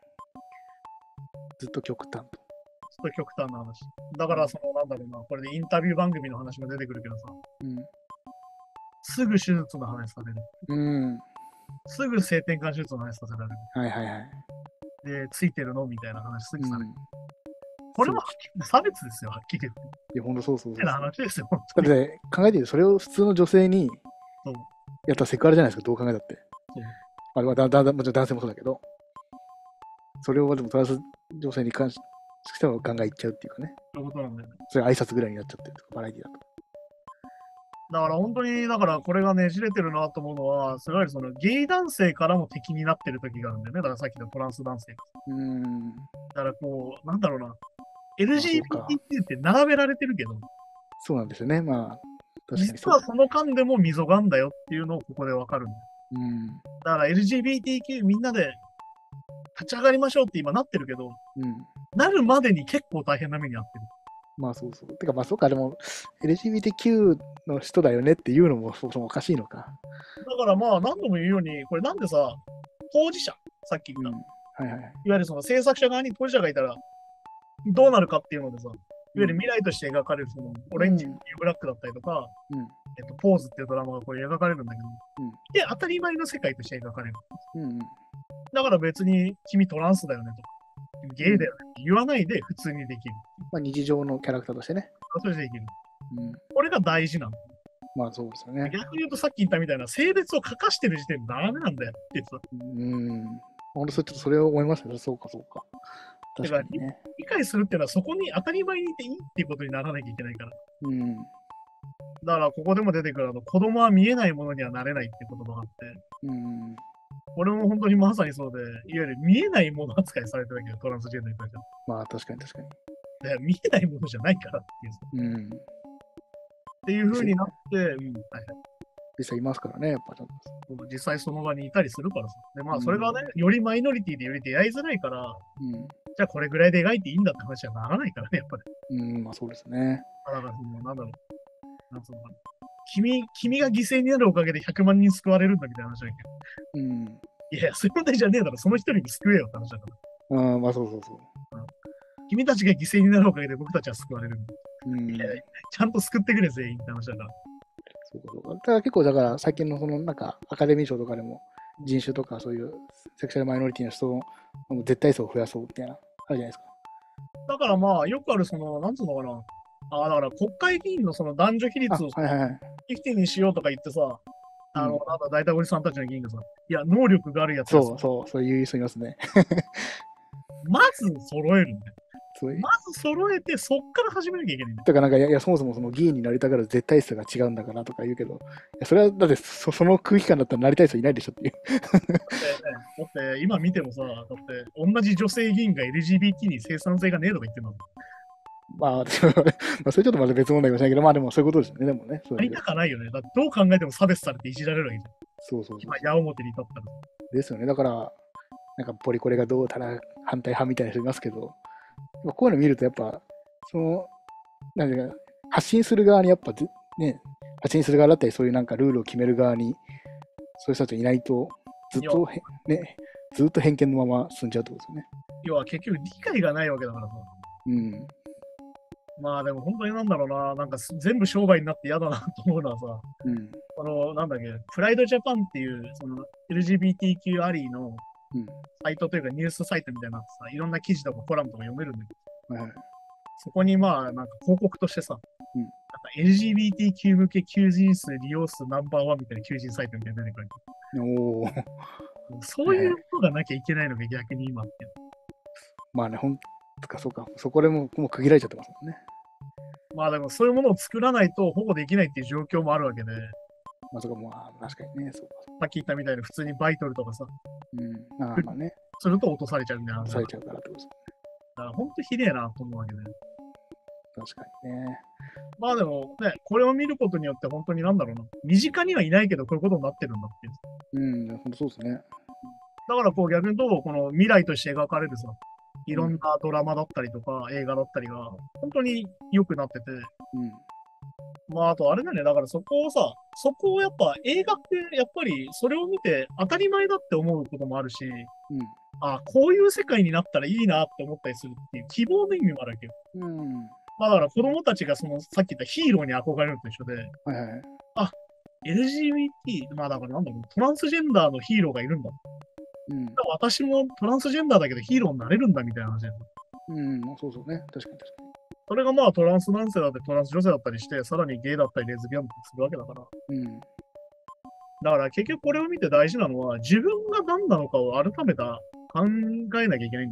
ずっと極端と。
ちょっと極端な話。だから、その、なんだろうな、これでインタビュー番組の話も出てくるけどさ、すぐ手術の話される。
うん。うん。
すぐ性転換手術の話させられる。
はいはいはい。
で、ついてるのみたいな話すぐされる。
うん。
これは差別ですよ、はっきり言って。
いや、ほんとそうそうそう。
ってな話ですよ、本
だ
当に。
って考えてみる、それを普通の女性に
そう
やったらセクハラじゃないですか、どう考えたって。
そう
あれはだだだもちろん男性もそうだけど、それをでもトランス女性に関してはガンガンいっちゃうっていうかね。
そういうことなんだよね。
それ挨拶ぐらいになっちゃってるとか、バラエティだと。
だから本当に、だからこれがねじれてるなと思うのは、すごいそのゲイ男性からも敵になってる時があるんだよね。だからさっきのトランス男性が。
うーん。
だからこう、なんだろうな。
あ、そう
エルジービーティーキュー って並べられてるけど、
そうなんですよね。まあ、確かにそう。
実はその間でも溝があんだよっていうのをここでわかるんだよ。
うん。
だから エルジービーティーキュー みんなで立ち上がりましょうって今なってるけど、
うん。だ
なるまでに結構大変な目に遭ってる。
まあそうそう。てかまあそうか、でも エルジービーティーキュー の人だよねっていうのもそもそもおかしいのか。
だからまあ何度も言うように、これなんでさ、当事者、さっき言
うん。
った、
はいはいはい。
いわゆるその制作者側に当事者がいたら、どうなるかっていうのでさ、いわゆる未来として描かれるそのオレンジ、
うん
ブラックだったりとか、
うん。
えっと、ポーズっていうドラマがこれ描かれるんだけど、
うん
で、当たり前の世界として描かれる。
うんうん。
だから別に君トランスだよねとか、ゲイだよねって言わないで普通にできる。
まあ日常のキャラクターとしてね。
それでできる。
うん。
これが大事なの。
まあそうですよね。
逆に言うとさっき言ったみたいな性別を書かしてる時点でダメなんだよってさ。
うん。本当それちょっとそれを思いましたね。そうかそうか。確かにね。
理解するっていうのはそこに当たり前にいていいっていうことにならなきゃいけないから。
うん。
だからここでも出てくるあの子供は見えないものにはなれないっていう言葉があって、
うん。
これも本当にまさにそうで、いわゆる見えないもの扱いされてるわけど、トランスジェンダーに対しては。
まあ確かに確かに。
で見えないものじゃないからっていう。
うん。
っていう風になって、うん、はいはい、
実際いますからね、やっぱちゃんと。
実際その場にいたりするからさ。で、まあそれがね、よりマイノリティでより出会いづらいから、
うん。
じゃあこれぐらいで描いていいんだって話はならないからね、やっぱり。
うん、まあそうですね。
だからその、なんだろう。なんつうのかな。君、君が犠牲になるおかげでひゃくまん人救われるんだみたいな話だけど。
うん。
いや、そういう問題じゃねえだろ。その一人に救えよって話だから。
ああ、まあそうそうそう。
君たちが犠牲になるおかげで僕たちは救われるんだ。
うん。
いやちゃんと救ってくれ、全員って話だから。
そうかそうか。だから結構だから最近のそのなんかアカデミー賞とかでも人種とかそういうセクシャルマイノリティの人の絶対数を増やそうみたいな、あるじゃないですか。
だからまあ、よくあるその、なんつうのかな。ああ、だから国会議員のその男女比率を
あ、はいはいはい。
フィフティにしようとか言ってさ、あの、
うん
なんだ、大体おじさんたちの議員がさ、いや、能力があるやつは
そうそう、そういう人いますね。
まず揃えるんだよ。
そういう。
まず揃えて、そっから始めなきゃいけないんだよ。
だからなんかいや、いやそもそもその議員になりたがる絶対数が違うんだからとか言うけど、いやそれはだってそその空気感だったらなりたい人いないでしょっていう。
だってね、だって今見てもさ、だって同じ女性議員が エルジービーティー に生産性がねえとか言ってるの。
まあ、でもまあそれちょっとまた別問題かもしれないけど、まあでもそういうことですよね、でもね。そう
あり
いう
たかないよね。だってどう考えても差別されていじられるわけじゃん。
そうそうそう
今、矢面に立ったら。
ですよね。だから、なんかポリコレがどうたら反対派みたいな人いますけど、まあこういうの見るとやっぱ、その、なんていうか、発信する側にやっぱぜ、ね、発信する側だったり、そういうなんかルールを決める側に、そういう人たちいないと、ずっとへ、ね、ずっと偏見のまま進んじゃうってことですよね。
要は結局理解がないわけだからさ。
うん。
まあでも本当になんだろうな、なんか全部商売になって嫌だなと思うのはさ、
うん。
この、なんだっけ、プライドジャパンっていう、その エルジービーティーキュー アリーの
うん。
サイトというかニュースサイトみたいなのさ、いろんな記事とかコラムとか読めるんだけど、
はいはい。
そこにまあ、なんか広告としてさ、
うん
なんか エルジービーティーキュー 向け求人数利用数ナンバーワンみたいな求人サイトみたいなの出てくる。
おー。
そういうことがなきゃいけないのが逆に今って。
まあね、ほんとか、そうか。そこでもうもう区切られちゃってますもんね。
まあでもそういうものを作らないと保護できないっていう状況もあるわけで、
まあそこも、まあ確かにね、そうか。
さっき言ったみたいに普通にバイトルとかさ、
うん。ああまあね、
すると落とされちゃうんだよ。
されちゃうからってことです。
だから本当ひでえなと思うわけで。
確かにね。
まあでもね、これを見ることによって本当になんだろうな、身近にはいないけどこういうことになってるんだっていう。
うん、ほんとそうですね。
だからこう逆に言うと、この未来として描かれるさ、いろんなドラマだったりとか映画だったりが本当に良くなってて、
うん。
まああとあれだね、だからそこをさ、そこをやっぱ映画ってやっぱりそれを見て当たり前だって思うこともあるし、
うん。
あこういう世界になったらいいなって思ったりするっていう希望の意味もあるわけよ。
うん。
まあだから子供たちがそのさっき言ったヒーローに憧れるのと一緒で、
はいはい。
エルジービーティー、まあだからなんだろう、トランスジェンダーのヒーローがいるんだ。
うん。
私もトランスジェンダーだけどヒーローになれるんだみたいな話です。
うん、そうそうね。確かに確か
それがまあトランス男性だってトランス女性だったりして、さらにゲイだったりレズビアンだったりするわけだから。
に。うん。
だから結局これを見て大事なのは、自分が何なのかを改めた考えなきゃいけないんじゃないか。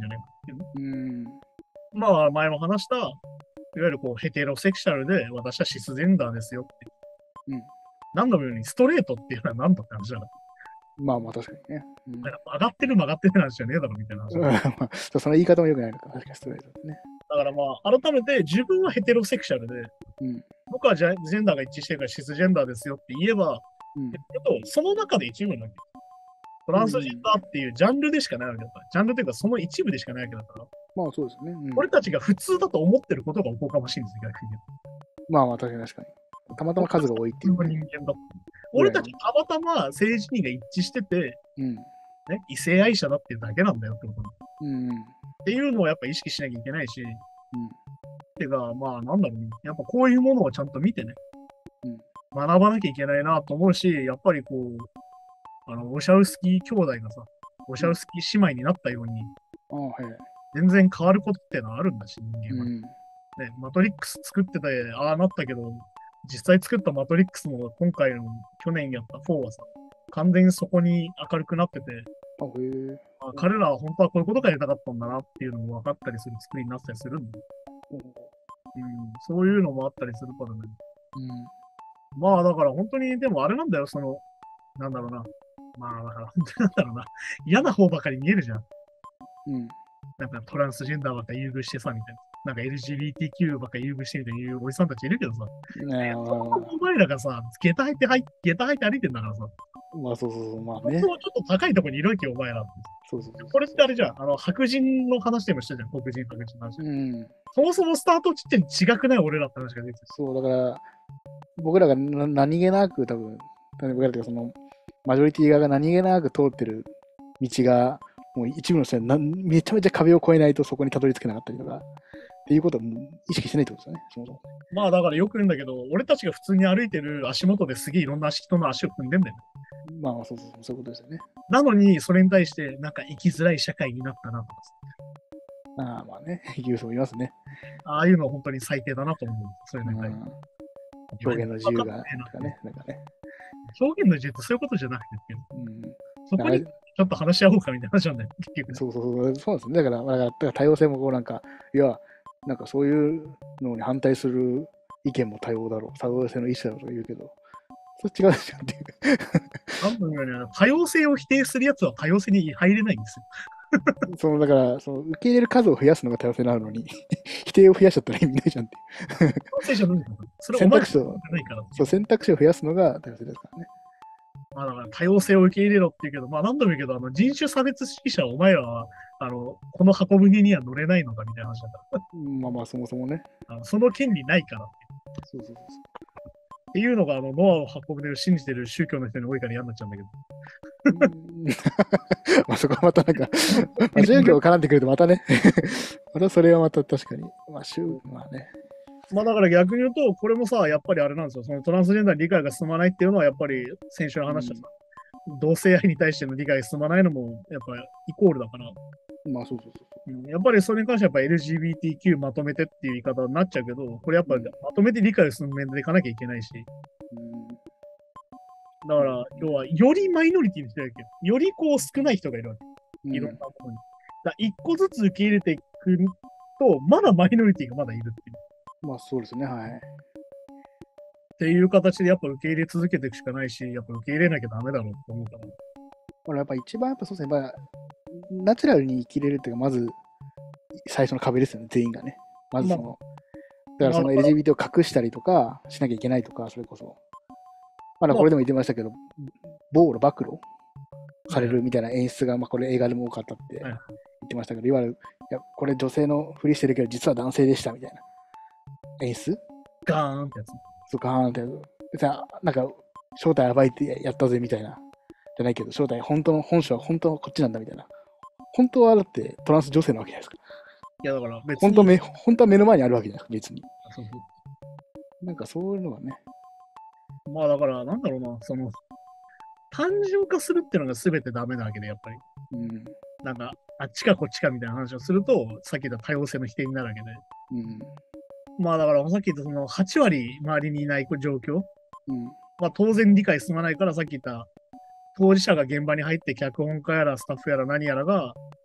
ていうね。
うん。
まあ、前も話した、いわゆるこうヘテロセクシャルで、私はシスジェンダーですよって。
うん。
何度も言うように、ストレートっていうのは何だって話だから。
まあまあ確かにね。うん。
だから上がってる曲がってる話じゃねえだろみたいな話だから。
まあ、そうその言い方も良くないのか。確かにストレートですね。
だからまあ、改めて自分はヘテロセクシャルで、
うん。
僕はジェジェンダーが一致してるからシスジェンダーですよって言えば、
うん。
えっと、その中で一部なわけ。トランスジェンダーっていうジャンルでしかないわけだから。ジャンルというかその一部でしかないわけだから。
まあそうですね。うん。
俺たちが普通だと思ってることがおこがましいんですよ、逆に言うと。
まあまあ確かに確かに。たまたま数が多いっていう、
普通の人間だって。俺たちたまたま政治人が一致してて、
うん。
ね、異性愛者だっていうだけなんだよってこと。
うん。
っていうのをやっぱ意識しなきゃいけないし、
うん。
ていうか、まあなんだろうね。やっぱこういうものをちゃんと見てね、
うん
学ばなきゃいけないなと思うし、やっぱりこう、あの、オシャウスキー兄弟がさ、オシャウスキー姉妹になったように、
ああ、はい。
全然変わることってのはあるんだし、人間は。
うん。
ね、マトリックス作ってて、ああなったけど、実際作ったマトリックスも今回の去年やったフォーはさ、完全にそこに明るくなってて、
あ、へえ。
あ彼らは本当はこういうことがやりたかったんだなっていうのも分かったりする作りになったりするんで、
うん。
うん、そういうのもあったりするからね。
うん。
まあだから本当に、でもあれなんだよ、その、なんだろうな。まあだから本当になんだろうな。嫌な方ばかり見えるじゃん。
うん。
なんかトランスジェンダーばっか優遇してさ、みたいな。なんか エルジービーティーキュー ばっか優遇してみたいないうおじさんたちいるけどさ。
ねえ、
そのお前らがさ、下駄履いて入下駄履いて歩いてんだからさ。
まあそうそうそう、まあね。
本当はちょっと高いところにいるわけよ、お前らって。
そうそうそう。
これってあれじゃん。あの、白人の話でもしたじゃん。黒人、白人の話。
うん。
そもそもスタート地点違くない俺らって話が出てる。
そう、だから、僕らがな何気なく多分、僕らというかその、マジョリティ側が何気なく通ってる道が、もう一部の人はなめちゃめちゃ壁を越えないとそこにたどり着けなかったりとか、っていうことはもう意識してないってことですよね、そもそも。
まあだからよく言うんだけど、俺たちが普通に歩いてる足元ですげえいろんな人の足を踏んでんだよね。
まあそうそうそう、そういうことですよね。
なのに、それに対して、なんか生きづらい社会になったなとかさ、
ああ、まあね、言う人もいますね。
ああいうのは本当に最低だなと思う。そういう
うん、
のが。
表現の自由が、
わかんないな
とかね、なんかね。
表現の自由ってそういうことじゃなくてっていう、
うん、
そこにちょっと話し合おうかみたいな話なんだよ、結局ね。
そうそうそう、そうですね。だから、だからだから多様性もこうなんか、いや、なんかそういうのに反対する意見も多様だろう、多様性の一種だろうとか言うけど、それ違うじゃんっていう。
なんだろうね、多様性を否定するやつは多様性に入れないんですよ。
そのだからその受け入れる数を増やすのが多様性なのに否定を増やしちゃったら意味ないじゃんっていう。
多様性じゃないんだよ。それお前
選択肢を
じゃないからっていう。
そう選択肢を増やすのが多様性ですからね。
まあだから多様性を受け入れろって言うけど、まあ何度も言うけど、あの人種差別主義者はお前らは、あの、この箱舟には乗れないのかみたいな話だから。
まあまあそもそもね。
あのその権利ないからって
そうそうそう
っていうのが、あの、ノアを運ぶで信じてる宗教の人に多いから嫌になっちゃうんだけど。
うんまあそこはまたなんか、まあ、宗教絡んでくるとまたね、またそれはまた確かに、まあ宗、まあね。
まあだから逆に言うと、これもさ、やっぱりあれなんですよ。そのトランスジェンダーに理解が進まないっていうのは、やっぱり先週の話したさ、同性愛に対しての理解が進まないのも、やっぱりイコールだから、
まあそうそうそうそ
うんやっぱりそれに関してはやっぱ エルジービーティーキュー まとめてっていう言い方になっちゃうけど、これやっぱ
うん
まとめて理解を進めていかなきゃいけないし、
う。うん
だから要はよりマイノリティにしてるわけよ。よりこう少ない人がいるわけ。
うん
いろんなものに。だ一個ずつ受け入れていくと、まだマイノリティがまだいるっていう。
まあそうですね、はい。
っていう形でやっぱ受け入れ続けていくしかないし、やっぱ受け入れなきゃダメだろうと思うから。
これやっぱ一番やっぱそうですね、やっぱナチュラルに生きれるっていうか、まず最初の壁ですよね、全員がね。まずその、だからその エルジービーティー を隠したりとかしなきゃいけないとか、それこそ。まだこれでも言ってましたけど、暴露、暴露されるみたいな演出が、まあこれ映画でも多かったって言ってましたけど、いわゆる、いや、これ女性のふりしてるけど、実は男性でしたみたいな演出
ガーンってやつ。
そうガーンって、別になんか正体暴いてやったぜみたいな、じゃないけど、正体、本当の本性は本当はこっちなんだみたいな。本当はだってトランス女性なわけじゃないですか。
いやだから別に。
本当め本当は目の前にあるわけじゃないですか、別に。
そうそう
なんかそういうのがね。
まあだから、なんだろうな、その、単純化するっていうのが全てダメなわけで、やっぱり。
うん。
なんか、あっちかこっちかみたいな話をすると、さっき言った多様性の否定になるわけで。
うん。
まあだから、さっき言ったそのはち割周りにいない状況、
うん。
まあ当然理解進まないから、さっき言った当事者が現場に入って脚本家やらスタッフやら何やらが、
うん。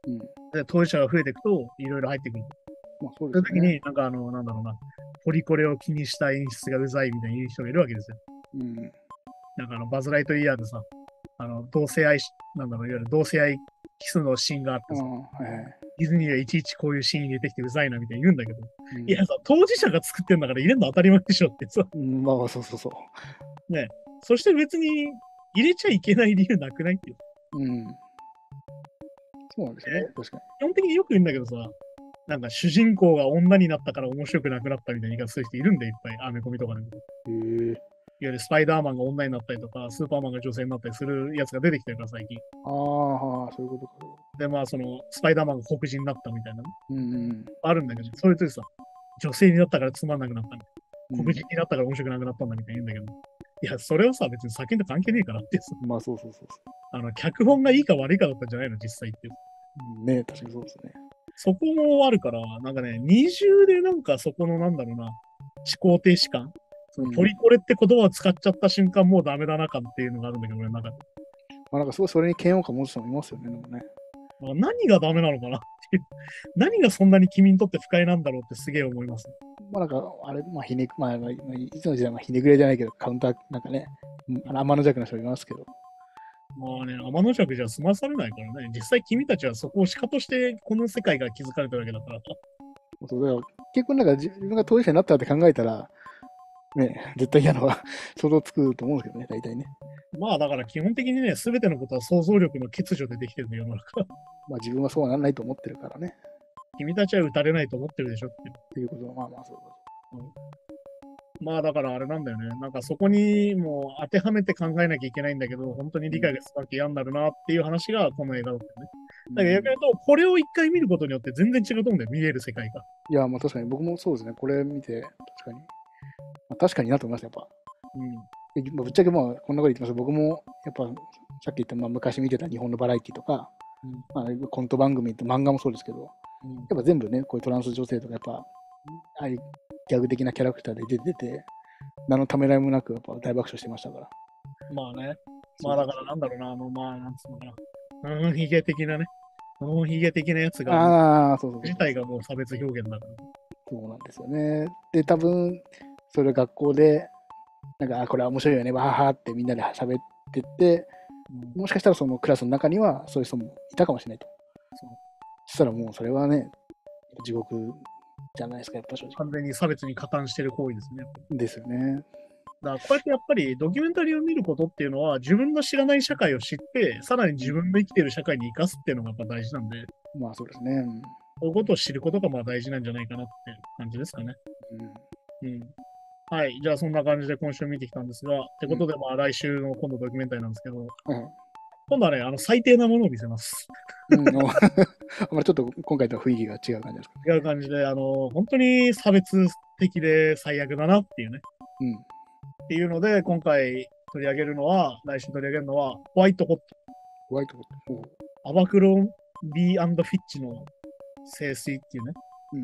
で、当事者が増えていくと、いろいろ入ってくる。
まあそう
そういう時に、
ですよね。
なんかあの、なんだろうな、ポリコレを気にした演出がうざいみたいな人がいるわけですよ。
うん。
なんかあの、バズ・ライトイヤーでさ、あの、同性愛し、なんだろう、いわゆる同性愛キスのシーンがあってさ、
ああ、はいはい。
ディズニーがいちいちこういうシーン入れてきてうざいなみたいに言うんだけど、
うん、
いやさ、当事者が作ってんだから入れるの当たり前でしょってさ、
うん、まあまあ、そうそうそう。
ね。そして別に入れちゃいけない理由なくないっていう。
うん。そうなんですよね、確か
基本的によく言うんだけどさ、なんか主人公が女になったから面白くなくなったみたいな言い方する人いるんで、いっぱい、アメコミとかでも。
に。へえ。
いわゆるスパイダーマンが女になったりとか、スーパーマンが女性になったりするやつが出てきてるから、最近。
ああ、はあ、そういうことか。
で、まあ、その、スパイダーマンが黒人になったみたいなの
うんうん
あるんだけど、それとさ、女性になったからつまんなくなったみたいな。
うん。
黒人になったから面白くなくなったんだみたいな言うんだけど、いや、それはさ、別に酒と関係ねえからってさ、
まあそうそうそうそ
あの、脚本がいいか悪いかだったんじゃないの、実際って。
う。うんね、確かにそうですね。
そこもあるから、なんかね、二重でなんかそこのなんだろうな、思考停止感。そのポリコレって言葉を使っちゃった瞬間、もうダメだな感っていうのがあるんだけど、俺の中で。
まあなんかすごいそれに嫌悪感持つ人もいますよね、でもね。
まあ何がダメなのかなっていう。何がそんなに君にとって不快なんだろうってすげえ思います。
まあなんか、あれ、まあひねく、まあ、まあ、いつの時代もひねくれじゃないけど、カウンター、なんかね、あの天の弱な人いますけど。
まあね、天の弱じゃ済まされないからね。実際君たちはそこをしかとしてこの世界が築かれてるわけだから。
そうだから結構なんか自分が当事者になったって考えたら、ね、絶対嫌なのは想像つくと思うんですけどね、大体ね。
まあだから基本的にね、すべてのことは想像力の欠如でできてるんだよ、世の中。
まあ自分はそうはならないと思ってるからね。
君たちは打たれないと思ってるでしょっていう。
っていうことは、まあまあそうだ。
まあだからあれなんだよね。なんかそこにもう当てはめて考えなきゃいけないんだけど、本当に理解がすわけ嫌になるなっていう話がこの映画だったよね。だから逆に言うと、これを一回見ることによって全然違うと思うんだよ、見える世界が。
いや、まあ確かに僕もそうですね。これ見て、確かに。まあ、確かになと思います、やっぱ。
うん。
えまあぶっちゃけまあこんなこと言ってます。僕もやっぱさっき言った、まあ、昔見てた日本のバラエティとか、
うん
まあ、コント番組と漫画もそうですけど、
うん
やっぱ全部ね、こういうトランス女性とか、やっぱ、ああいうギャグ的なキャラクターで出てて、何のためらいもなく、やっぱ大爆笑してましたから。
まあね。まあだからなんだろうな、あの、まあなんつうのかな。うん、ヒゲ的なね。うん、ヒゲ的なやつが、
ああ、そうそうそう。
自体がもう差別表現だから。
そうなんですよね。で、多分、それ学校で、なんか、あ、これは面白いよね、わははってみんなで喋ってって、
うん、
もしかしたらそのクラスの中にはそういう人もいたかもしれないと。
そう
そしたらもうそれはね、地獄じゃないですか、やっぱ正直。
完全に差別に加担してる行為ですね。
ですよね。
だからこうやってやっぱりドキュメンタリーを見ることっていうのは自分の知らない社会を知ってさらに自分の生きている社会に生かすっていうのがやっぱ大事なんで、
まあそうですね。うん
そういうことを知ることがまあ大事なんじゃないかなっていう感じですかね。うん。はい。じゃあそんな感じで今週見てきたんですが、ってことでまあ来週の今度ドキュメンタリーなんですけど、
はいはい。
今度はね、あの最低なものを見せます。
うん、あまりちょっと今回とは雰囲気が違う感じですか。
違う感じで、あの、本当に差別的で最悪だなっていうね。
うん。
っていうので、今回取り上げるのは、来週取り上げるのは、ホワイトホット。
ホワイトボード。
アバクロンビーアンドフィッチの聖水っていうね。
うん。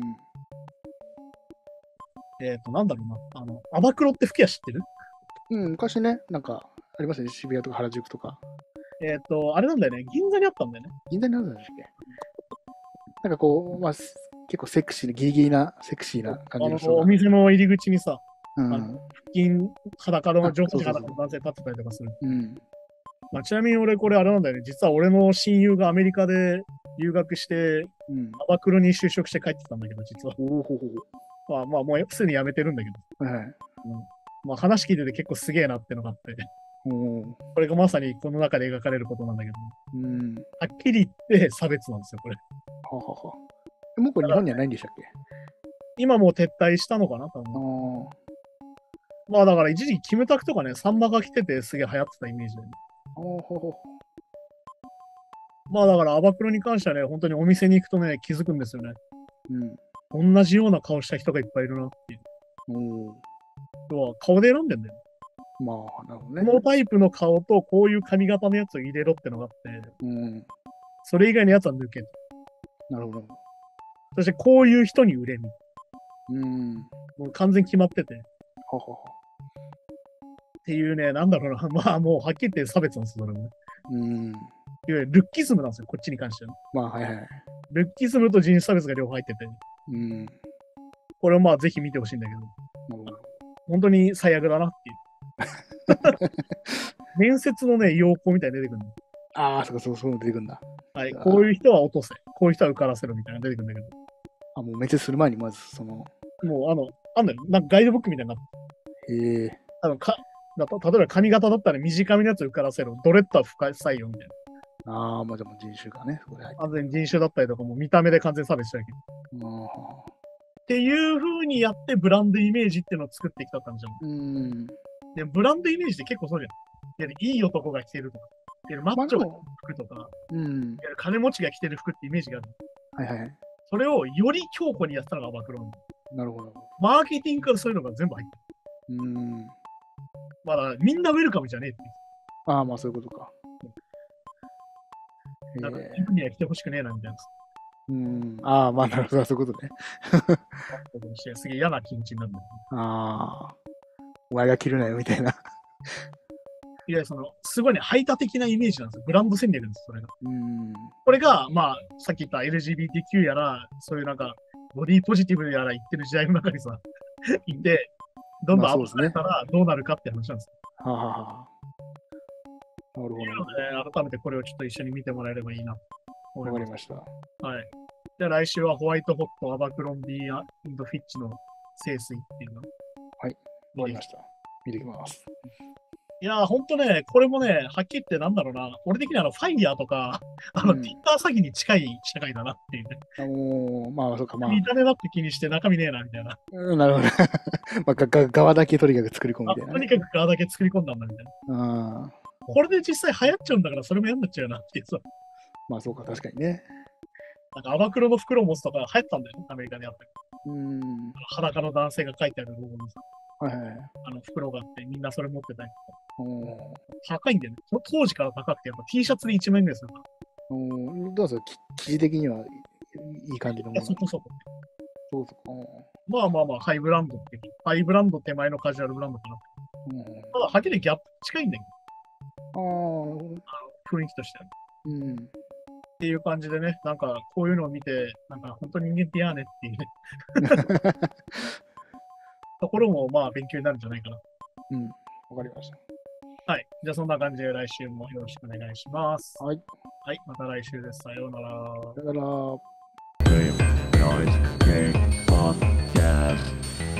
えっ、と、なんだろうな。あの、アバクロって吹きは知ってる？
うん、昔ね、なんかありますね。渋谷とか原宿とか。
えっ、と、あれなんだよね。銀座にあったんだよね。
銀座にあるんだっけ。なんかこう、まあ、結構セクシーな、ギリギリな、セクシーな感
あの、
じの人が。
お店の入り口にさ、
うん。
あの腹筋裸の上司
あそうそうそう
裸の男性立ってたりとかする。
うん。
まあ、ちなみに俺これあれなんだよね。実は俺の親友がアメリカで留学して、
うん。
アバクロに就職して帰ってきたんだけど、実は。
おおほほ
まあまあ、もうすでに辞めてるんだけど。
ほ。はいはい。
うん、まあ話聞いてて結構すげえなってのがあって、
おお。
これがまさにこの中で描かれることなんだけど、
うん。
はっきり言って差別なんですよ、これ。
ははは。えもうこれ日本にはないんでしたっけ。
今もう撤退したのかな、多
あ
分。
あ。
まあだから一時期キムタクとかね、サンマが来ててすげえ流行ってたイメージで、ね。
あほほ。
まあだからアバクロに関してはね、本当にお店に行くとね、気づくんですよね。
うん。
同じような顔した人がいっぱいいるなっていう。
おお。
要は顔で選んでんだよ。
まあ、なるほど
こ
ね。
のタイプの顔とこういう髪型のやつを入れろってのがあって、
うん。
それ以外のやつは抜けと。
なるほど。
そしてこういう人に売れみ。
うん。
もう完全に決まってて。っ
ははは。
ていうね、なんだろうな。まあもうはっきり言って差別なんですよ、それもね。
うん。
いわゆるルッキズムなんですよ、こっちに関しては。
まあ、はいはい。
ルッキズムと人種差別が両方入ってて、
うん。
これをまあぜひ見てほしいんだけど、
なるほど。
本当に最悪だなっていう。面接のね、要項みたいに出てくるの。
ああ、そうか、そう、そう出てくるんだ。
はい、こういう人は落とせ、こういう人は受からせろみたいなのが出てくるんだけど、
あ、もう面接する前にまずその、
もうあの、あんだよ、なんかガイドブックみたいになって、
へえ、
あのかだと例えば髪型だったら短めのやつ受からせろ、ドレッドは深い採用みたいな。
ああ、まあでも人種かね、そこで入って
完全に人種だったりとか、もう見た目で完全差別しちゃうけど。
る。
っていう風にやってブランドイメージっていうのを作ってきた感じなの。
うん。
で、ブランドイメージって結構そうじゃん。いやいい男が着てるとか、いやマッチョが着てる服とか、
うん。
いや金持ちが着てる服ってイメージがある。
はいはい。
それをより強固にやったのがアバクロン。
なるほど。
マーケティングからそういうのが全部入ってる。
うん。
まだみんなウェルカムじゃねえっていう。
ああ、まあそういうことか。
なんか
え
自分には来てほしくねえなみたいな。
ー、うん。ああ、まあなるほど、そういうことね。
すげえ嫌な気持ちになるんだよ。
ああ、お前が着るなよみたいな。
いや、その、すごいね、排他的なイメージなんですよ。ブランド戦略なんです、それが。
うん。
これが、まあ、さっき言った エルジービーティーキュー やら、そういうなんか、ボディポジティブやら言ってる時代の中にさ、いて、どんどんアップされたらどうなるかって話なんですよ。
はあ、はあはあ、なるほ
なので、改めてこれをちょっと一緒に見てもらえればいいなと
ど。
思いま。
わかりますした。
はい。で、来週はホワイトホット、アバクロンビーフィッチの清水っていうの。
はい。わかりました。見てきます。
いやー、ほんとね、これもね、はっきり言ってなんだろうな、俺的にはあの、ファイヤーとか、あの、
うん
Tinder 詐欺に近い社会だなっていうね。
あのー、まあそうか、まあ。
見た目だって気にして中身ねえな、みたいな。
うんなるほど。まあ、がが側だけとにかく作り込む
あ
みたいな、
とに
ね。
かく側だけ作り込んだんだ、みたいな。
あ
これで実際流行っちゃうんだから、それも嫌になっちゃうよなっていうさ。
まあそうか、確かにね。
なんか、アバクロの袋を持つとか流行ったんだよね、アメリカであったり。
うん。
裸の男性が書いてあるロゴにさ、
はいはいはい。
あの袋があって、みんなそれ持ってたりとか。
お
高いんだよね。その当時から高くて、やっぱ T シャツでいちまん円ですよ。
ーおーどうぞ、き生地的にはいいい感じのもの。
そこそこ。
そうそう
まあまあまあ、ハイブランドっていう、ハイブランド手前のカジュアルブランドかな。
か。うん。
ただ、はっきりギャップ近いんだけど、
ああ、
雰囲気としては。っ
うん。
ていう感じでね、なんかこういうのを見て、なんか本当に人間ってやーねっていうね、ところもまあ勉強になるんじゃないかな。
うん。わかりました。
はい。じゃあそんな感じで来週もよろしくお願いします。
はい。
はい。また来週です。さようなら。
だから、
Game Noise Game Podcast.